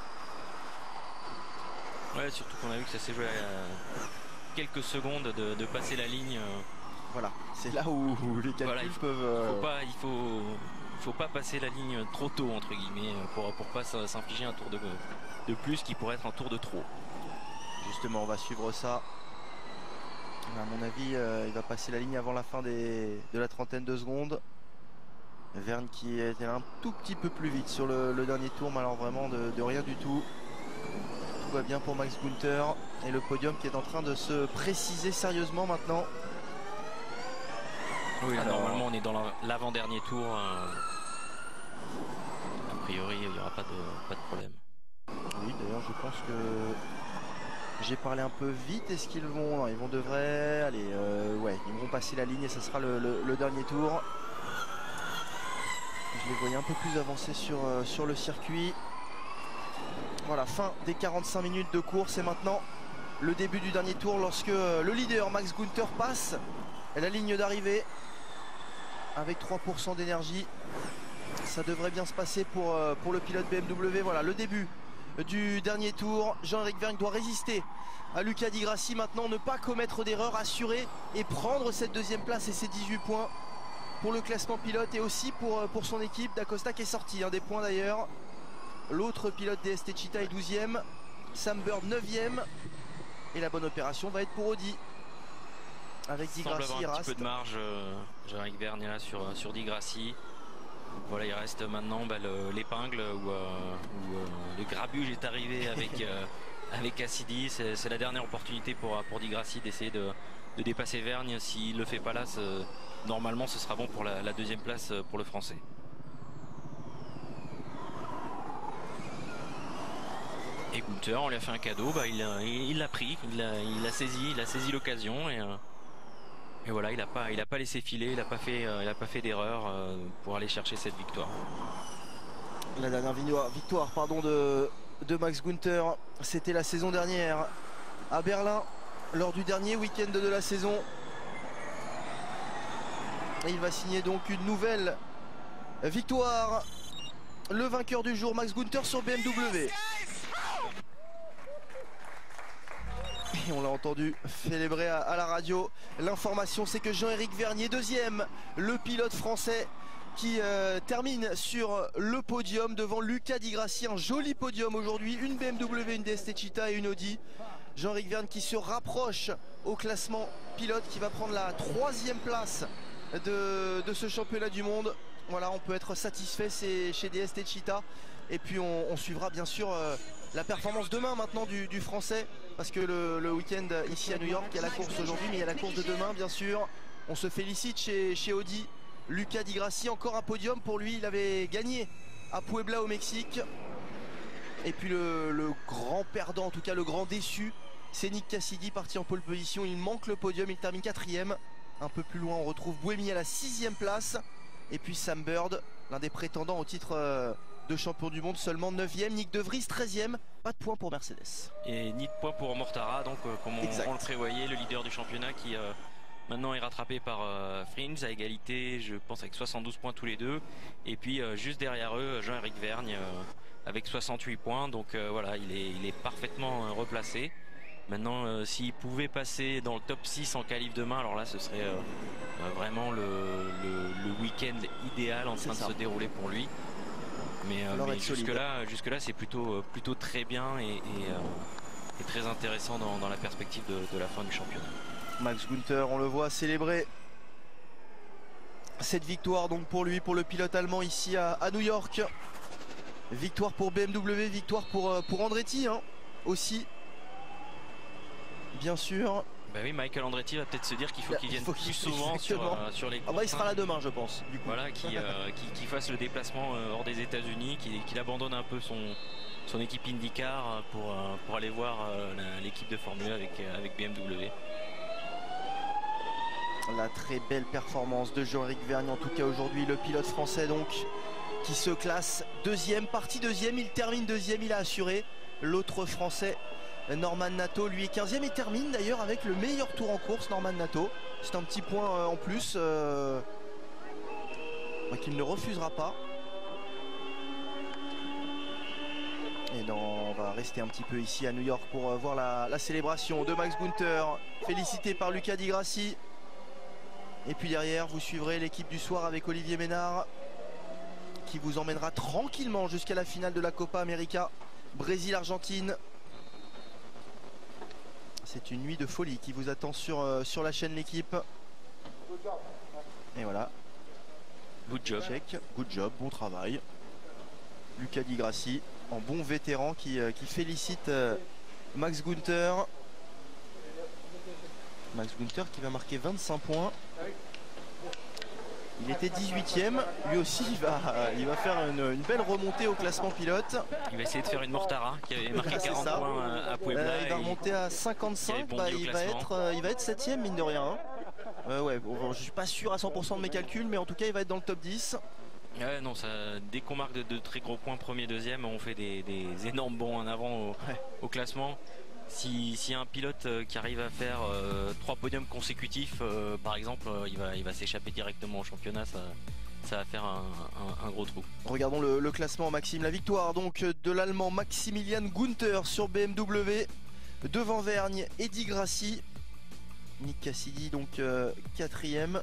Ouais, surtout qu'on a vu que ça s'est joué à quelques secondes de, de passer la ligne. Voilà, c'est là où, où les calculs voilà, il faut, peuvent... Euh... Faut pas, il faut, faut pas passer la ligne trop tôt, entre guillemets, pour, pour pas s'infliger un tour de, de plus qui pourrait être un tour de trop. Justement, on va suivre ça. À mon avis, euh, il va passer la ligne avant la fin des, de la trentaine de secondes. Vergne qui était un tout petit peu plus vite sur le, le dernier tour, mais alors vraiment de, de rien du tout. Tout va bien pour Max Günther et le podium qui est en train de se préciser sérieusement maintenant. Oui, alors, normalement on est dans l'avant-dernier tour. Euh, a priori, il n'y aura pas de, pas de problème. Oui, d'ailleurs, je pense que j'ai parlé un peu vite. Est-ce qu'ils vont... Non, ils vont devrait... Allez, euh, ouais, ils vont passer la ligne et ça sera le, le, le dernier tour. Je les voyais un peu plus avancés sur, euh, sur le circuit. Voilà, fin des quarante-cinq minutes de course et maintenant le début du dernier tour lorsque euh, le leader Max Günther passe la ligne d'arrivée avec trois pour cent d'énergie. Ça devrait bien se passer pour, euh, pour le pilote B M W. Voilà, le début du dernier tour. Jean-Éric Vergne doit résister à Luca Di Grassi maintenant, ne pas commettre d'erreur, assurer et prendre cette deuxième place et ses dix-huit points pour le classement pilote et aussi pour, pour son équipe. D'Acosta qui est sorti, hein, des points d'ailleurs. L'autre pilote D S T Cheetah est douzième, Sam Bird neuvième et la bonne opération va être pour Audi avec Di Grassi et un Rast. petit peu de marge, euh, Jean-Éric Vergne là sur, sur Di Grassi. Voilà, il reste maintenant bah, l'épingle où, euh, où euh, le grabuge est arrivé avec, euh, avec Cassidy. C'est la dernière opportunité pour, pour Di Grassi d'essayer de, de dépasser Vergne. S'il ne le fait pas là, normalement ce sera bon pour la, la deuxième place pour le Français. Et Günther, on lui a fait un cadeau, bah, il l'a il, il pris, il a, il a saisi, il a saisi l'occasion et, euh, et voilà, il n'a pas, il a pas laissé filer, il n'a pas fait, euh, il a pas fait d'erreur euh, pour aller chercher cette victoire. La dernière victoire, victoire pardon, de, de Max Günther, c'était la saison dernière à Berlin, lors du dernier week-end de la saison. Et il va signer donc une nouvelle victoire. Le vainqueur du jour, Max Günther sur B M W. Et on l'a entendu célébrer à, à la radio. L'information, c'est que Jean-Éric Vergne est deuxième, le pilote français qui euh, termine sur le podium devant Luca Di Grassi. Un joli podium aujourd'hui, une B M W, une D S T Cheetah et une Audi. Jean-Éric Vergne qui se rapproche au classement pilote, qui va prendre la troisième place de, de ce championnat du monde. Voilà, on peut être satisfait, c'est chez D S T Cheetah. Et puis on, on suivra bien sûr euh, la performance demain maintenant du, du français, parce que le, le week-end ici à New York, il y a la course aujourd'hui, mais il y a la course de demain bien sûr. On se félicite chez, chez Audi. Luca Di Grassi, encore un podium pour lui, il avait gagné à Puebla au Mexique. Et puis le, le grand perdant, en tout cas le grand déçu, c'est Nick Cassidy, parti en pole position. Il manque le podium, il termine quatrième. Un peu plus loin on retrouve Buemi à la sixième place. Et puis Sam Bird, l'un des prétendants au titre de champion du monde, seulement neuvième. Nick De Vries treizième, pas de points pour Mercedes. Et ni de points pour Mortara, donc euh, comme on, on le prévoyait, le leader du championnat qui euh, maintenant est rattrapé par euh, Frins à égalité, je pense avec soixante-douze points tous les deux. Et puis euh, juste derrière eux, Jean-Éric Vergne euh, avec soixante-huit points, donc euh, voilà, il est, il est parfaitement euh, replacé. Maintenant, euh, s'il pouvait passer dans le top six en qualif demain, alors là, ce serait euh, euh, vraiment le, le, le week-end idéal en train de se dérouler pour lui. Mais, euh, mais jusque-là, jusque-là, c'est plutôt, euh, plutôt très bien et, et, euh, et très intéressant dans, dans la perspective de, de la fin du championnat. Max Günther, on le voit célébrer cette victoire donc pour lui, pour le pilote allemand ici à, à New York. Victoire pour B M W, victoire pour, pour Andretti hein, aussi. Bien sûr. Bah oui, Michael Andretti va peut-être se dire qu'il faut qu'il vienne plus souvent sur, euh, sur les courses. Ah bah il sera là demain je pense. Du coup. Voilà, qu'il euh, qui, qui fasse le déplacement euh, hors des États-Unis, qu'il qu'il abandonne un peu son, son équipe IndyCar pour, euh, pour aller voir euh, l'équipe de Formule un avec, euh, avec B M W. La très belle performance de Jean-Éric Vergne en tout cas aujourd'hui, le pilote français donc qui se classe deuxième, parti deuxième, il termine deuxième, il a assuré. L'autre français Norman Nato, lui est quinzième et termine d'ailleurs avec le meilleur tour en course. Norman Nato, c'est un petit point euh, en plus euh, qu'il ne refusera pas. Et dans, on va rester un petit peu ici à New York pour euh, voir la, la célébration de Max Günther, félicité par Luca Di Grassi. Et puis derrière, vous suivrez l'équipe du soir avec Olivier Ménard, qui vous emmènera tranquillement jusqu'à la finale de la Copa América, Brésil-Argentine. C'est une nuit de folie qui vous attend sur, euh, sur la chaîne L'équipe. Et voilà. Good job. Check. Good job, bon travail. Luca Di Grassi, en bon vétéran, qui, euh, qui félicite euh, Max Günther. Max Günther qui va marquer vingt-cinq points. Il était dix-huitième, lui aussi il va, il va faire une, une belle remontée au classement pilote. Il va essayer de faire une Mortara qui avait marqué quarante points à Puebla. Euh, il va remonter à cinquante-cinq, il, bah, il, va être, euh, il va être septième mine de rien. Hein. Euh, ouais, bon, je suis pas sûr à cent pour cent de mes calculs, mais en tout cas il va être dans le top dix. Ouais, non, ça, dès qu'on marque de, de très gros points premier, deuxième, on fait des, des énormes bonds en avant au, ouais. au classement. Si, si un pilote qui arrive à faire euh, trois podiums consécutifs, euh, par exemple, euh, il va, il va s'échapper directement au championnat, ça, ça va faire un, un, un gros trou. Regardons le, le classement, Maxime. La victoire donc de l'Allemand Maximilian Günther sur B M W, devant Vergne et Di Grassi. Nick Cassidy donc euh, quatrième.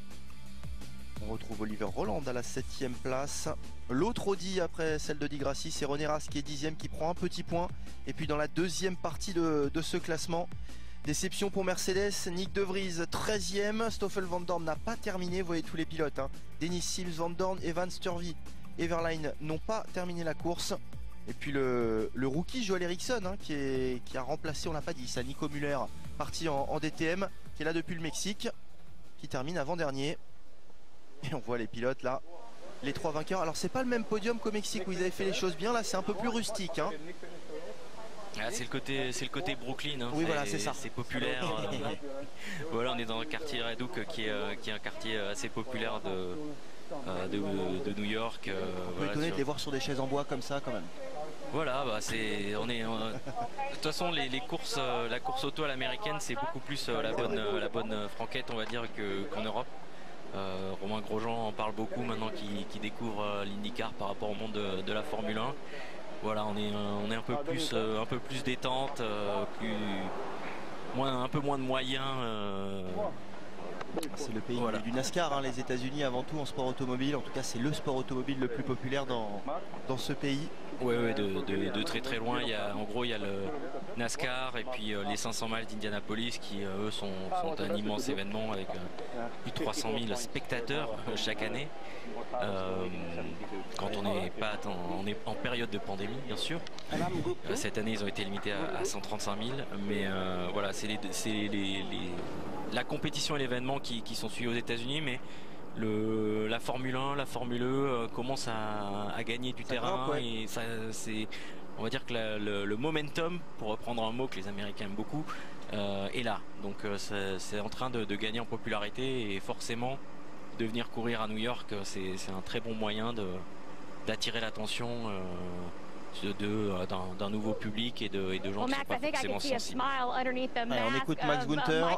On retrouve Oliver Roland à la septième place. L'autre Audi après celle de Di Grassi, c'est René Rast qui est dixième, qui prend un petit point. Et puis dans la deuxième partie de, de ce classement, déception pour Mercedes, Nick De Vries treizième. Stoffel Van Dorn n'a pas terminé, vous voyez tous les pilotes. Hein. Dennis Sims, Van Dorn, Evans, Turvey, Everline n'ont pas terminé la course. Et puis le, le rookie Joel Eriksson hein, qui, est, qui a remplacé, on l'a pas dit, ça, Nico Müller, parti en, en D T M, qui est là depuis le Mexique, qui termine avant-dernier. Et on voit les pilotes là, les trois vainqueurs. Alors c'est pas le même podium qu'au Mexique où ils avaient fait les choses bien, là c'est un peu plus rustique. Hein. Ah, c'est le côté, c'est le côté Brooklyn. Hein. Oui voilà c'est ça. C'est populaire. euh, voilà, on est dans le quartier Red Hook qui est, euh, qui est un quartier assez populaire de, euh, de, de New York. Euh, on peut voilà, étonner sur... de les voir sur des chaises en bois comme ça quand même. Voilà, bah c'est, on est, euh, de toute façon les, les courses, euh, la course auto à l'américaine c'est beaucoup plus euh, la bonne, euh, la bonne franquette on va dire que, qu'en Europe. Euh, Romain Grosjean en parle beaucoup maintenant qu'il qui découvre euh, l'IndyCar par rapport au monde de, de la Formule un. Voilà, on est, euh, on est un peu plus, euh, un peu plus détente, euh, plus, moins, un peu moins de moyens. Euh... C'est le pays voilà. du NASCAR, hein, les États-Unis avant tout en sport automobile. En tout cas, c'est le sport automobile le plus populaire dans, dans ce pays. Oui, ouais, de, de, de très très loin. Il y a, en gros, il y a le NASCAR et puis euh, les cinq cents miles d'Indianapolis qui, euh, eux, sont, sont un immense événement avec euh, plus de trois cent mille spectateurs euh, chaque année. Euh, quand on n'est pas on est en période de pandémie, bien sûr. Euh, cette année, ils ont été limités à, à cent trente-cinq mille. Mais euh, voilà, c'est les, les, les, les, la compétition et l'événement qui, qui sont suivis aux États-Unis. Mais Le, la Formule un, la Formule E euh, commence à, à gagner du ça terrain va, ouais. Et ça, c'est, on va dire que la, le, le momentum, pour reprendre un mot que les Américains aiment beaucoup, euh, est là. Donc euh, c'est en train de, de gagner en popularité et forcément de venir courir à New York, c'est un très bon moyen d'attirer l'attention. Euh, d'un nouveau public et de, et de gens well, qui Max, sont pas forcément sensibles. Allez, on écoute Max Günther.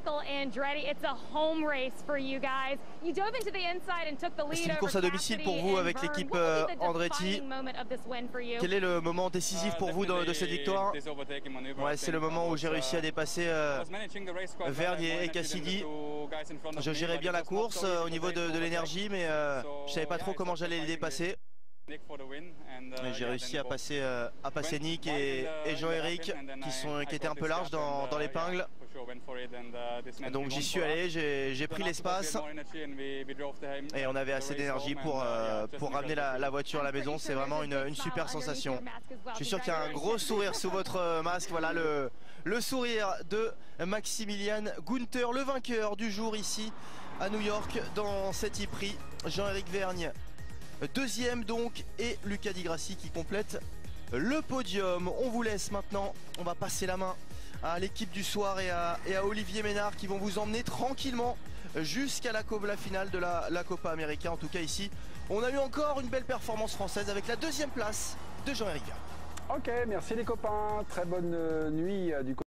C'est une course à domicile pour vous avec l'équipe euh, Andretti. Quel est le moment décisif pour vous de, de cette victoire? Ouais, c'est le moment où j'ai réussi à dépasser euh, Vergne et Cassidy. Je gérais bien la course euh, au niveau de, de l'énergie, mais euh, je savais pas trop comment j'allais les dépasser. J'ai réussi à passer, euh, à passer Nick et, et Jean-Éric qui, sont, qui étaient un peu larges dans, dans l'épingle. Donc j'y suis allé, j'ai pris l'espace et on avait assez d'énergie pour, euh, pour ramener la, la voiture à la maison. C'est vraiment une, une super sensation. Je suis sûr qu'il y a un gros sourire sous votre masque. Voilà le, le sourire de Maximilian Günther, le vainqueur du jour ici à New York dans cet e-prix. Jean-Éric Vergne deuxième donc, et Luca Di Grassi qui complète le podium. On vous laisse maintenant, on va passer la main à l'équipe du soir et à, et à Olivier Ménard qui vont vous emmener tranquillement jusqu'à la, la finale de la, la Copa América. En tout cas ici, on a eu encore une belle performance française avec la deuxième place de Jean-Éric Vergne. Ok, merci les copains, très bonne nuit du côté.